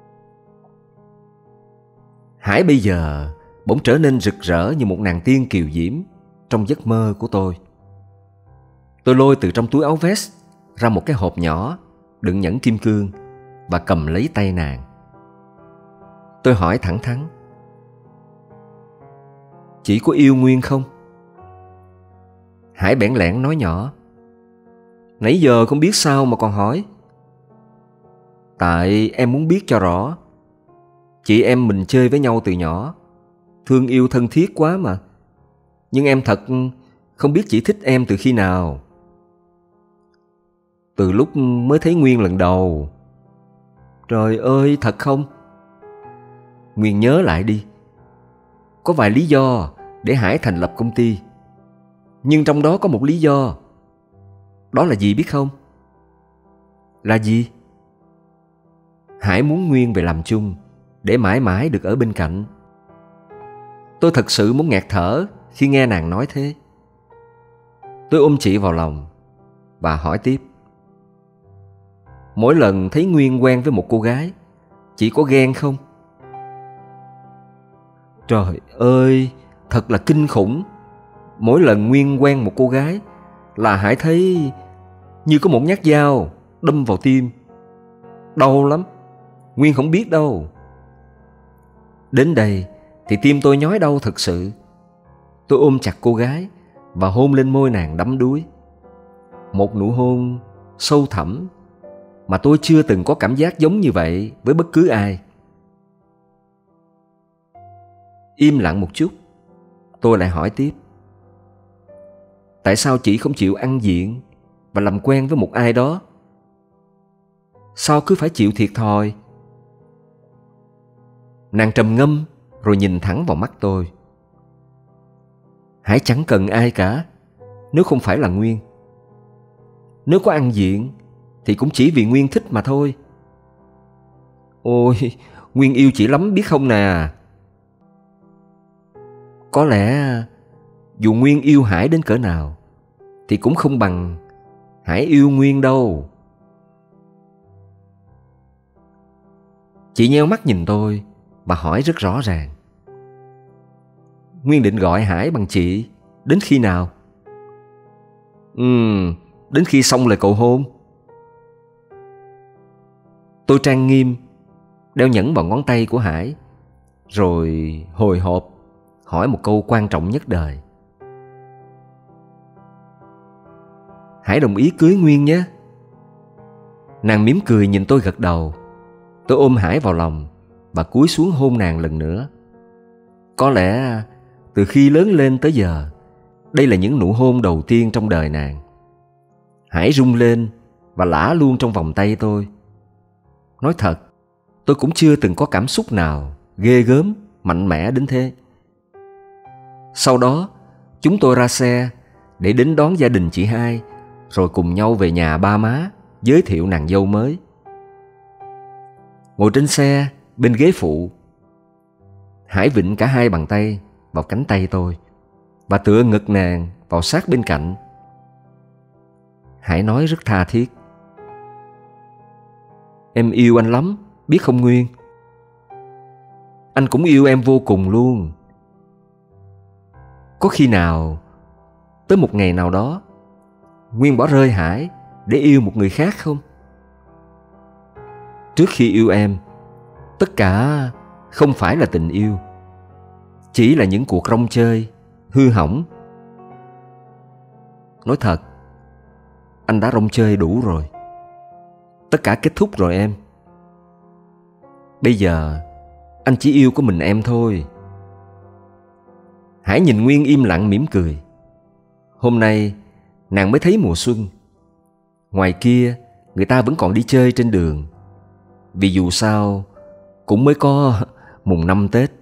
Hải bây giờ bỗng trở nên rực rỡ như một nàng tiên kiều diễm trong giấc mơ của tôi. Tôi lôi từ trong túi áo vest ra một cái hộp nhỏ đựng nhẫn kim cương và cầm lấy tay nàng. Tôi hỏi thẳng thắn: "Chị có yêu Nguyên không?" Hải bẽn lẽn nói nhỏ: "Nãy giờ không biết sao mà còn hỏi." "Tại em muốn biết cho rõ. Chị em mình chơi với nhau từ nhỏ, thương yêu thân thiết quá mà. Nhưng em thật không biết chị thích em từ khi nào." "Từ lúc mới thấy Nguyên lần đầu." "Trời ơi, thật không?" "Nguyên nhớ lại đi. Có vài lý do để Hải thành lập công ty, nhưng trong đó có một lý do. Đó là gì biết không?" "Là gì?" "Hải muốn Nguyên về làm chung, để mãi mãi được ở bên cạnh." Tôi thật sự muốn nghẹt thở khi nghe nàng nói thế. Tôi ôm chị vào lòng và hỏi tiếp: mỗi lần thấy Nguyên quen với một cô gái, chị có ghen không? Trời ơi, thật là kinh khủng. Mỗi lần Nguyên quen một cô gái là Hải thấy như có một nhát dao đâm vào tim. Đau lắm, Nguyên không biết đâu. Đến đây thì tim tôi nhói đau thật sự. Tôi ôm chặt cô gái và hôn lên môi nàng đắm đuối. Một nụ hôn sâu thẳm mà tôi chưa từng có cảm giác giống như vậy với bất cứ ai. Im lặng một chút, tôi lại hỏi tiếp. Tại sao chị không chịu ăn diện và làm quen với một ai đó? Sao cứ phải chịu thiệt thòi? Nàng trầm ngâm rồi nhìn thẳng vào mắt tôi. Hải chẳng cần ai cả, nếu không phải là Nguyên. Nếu có ăn diện thì cũng chỉ vì Nguyên thích mà thôi. Ôi, Nguyên yêu chị lắm biết không nè. Có lẽ dù Nguyên yêu Hải đến cỡ nào thì cũng không bằng Hải yêu Nguyên đâu. Chị nheo mắt nhìn tôi và hỏi rất rõ ràng. Nguyên định gọi Hải bằng chị đến khi nào? Ừm, đến khi xong lời cầu hôn. Tôi trang nghiêm đeo nhẫn vào ngón tay của Hải, rồi hồi hộp hỏi một câu quan trọng nhất đời. Hải đồng ý cưới Nguyên nhé. Nàng mỉm cười nhìn tôi gật đầu. Tôi ôm Hải vào lòng và cúi xuống hôn nàng lần nữa. Có lẽ từ khi lớn lên tới giờ, đây là những nụ hôn đầu tiên trong đời nàng. Hải rung lên và lả luôn trong vòng tay tôi. Nói thật, tôi cũng chưa từng có cảm xúc nào ghê gớm, mạnh mẽ đến thế. Sau đó, chúng tôi ra xe để đến đón gia đình chị hai, rồi cùng nhau về nhà ba má giới thiệu nàng dâu mới. Ngồi trên xe, bên ghế phụ, Hải vịn cả hai bàn tay vào cánh tay tôi và tựa ngực nàng vào sát bên cạnh. Hải nói rất tha thiết. Em yêu anh lắm, biết không Nguyên? Anh cũng yêu em vô cùng luôn. Có khi nào, tới một ngày nào đó, Nguyên bỏ rơi Hải để yêu một người khác không? Trước khi yêu em, tất cả không phải là tình yêu, chỉ là những cuộc rong chơi hư hỏng. Nói thật, anh đã rong chơi đủ rồi. Tất cả kết thúc rồi em. Bây giờ anh chỉ yêu có mình em thôi. Hải nhìn Nguyên im lặng mỉm cười. Hôm nay nàng mới thấy mùa xuân. Ngoài kia người ta vẫn còn đi chơi trên đường, vì dù sao cũng mới có mùng năm Tết.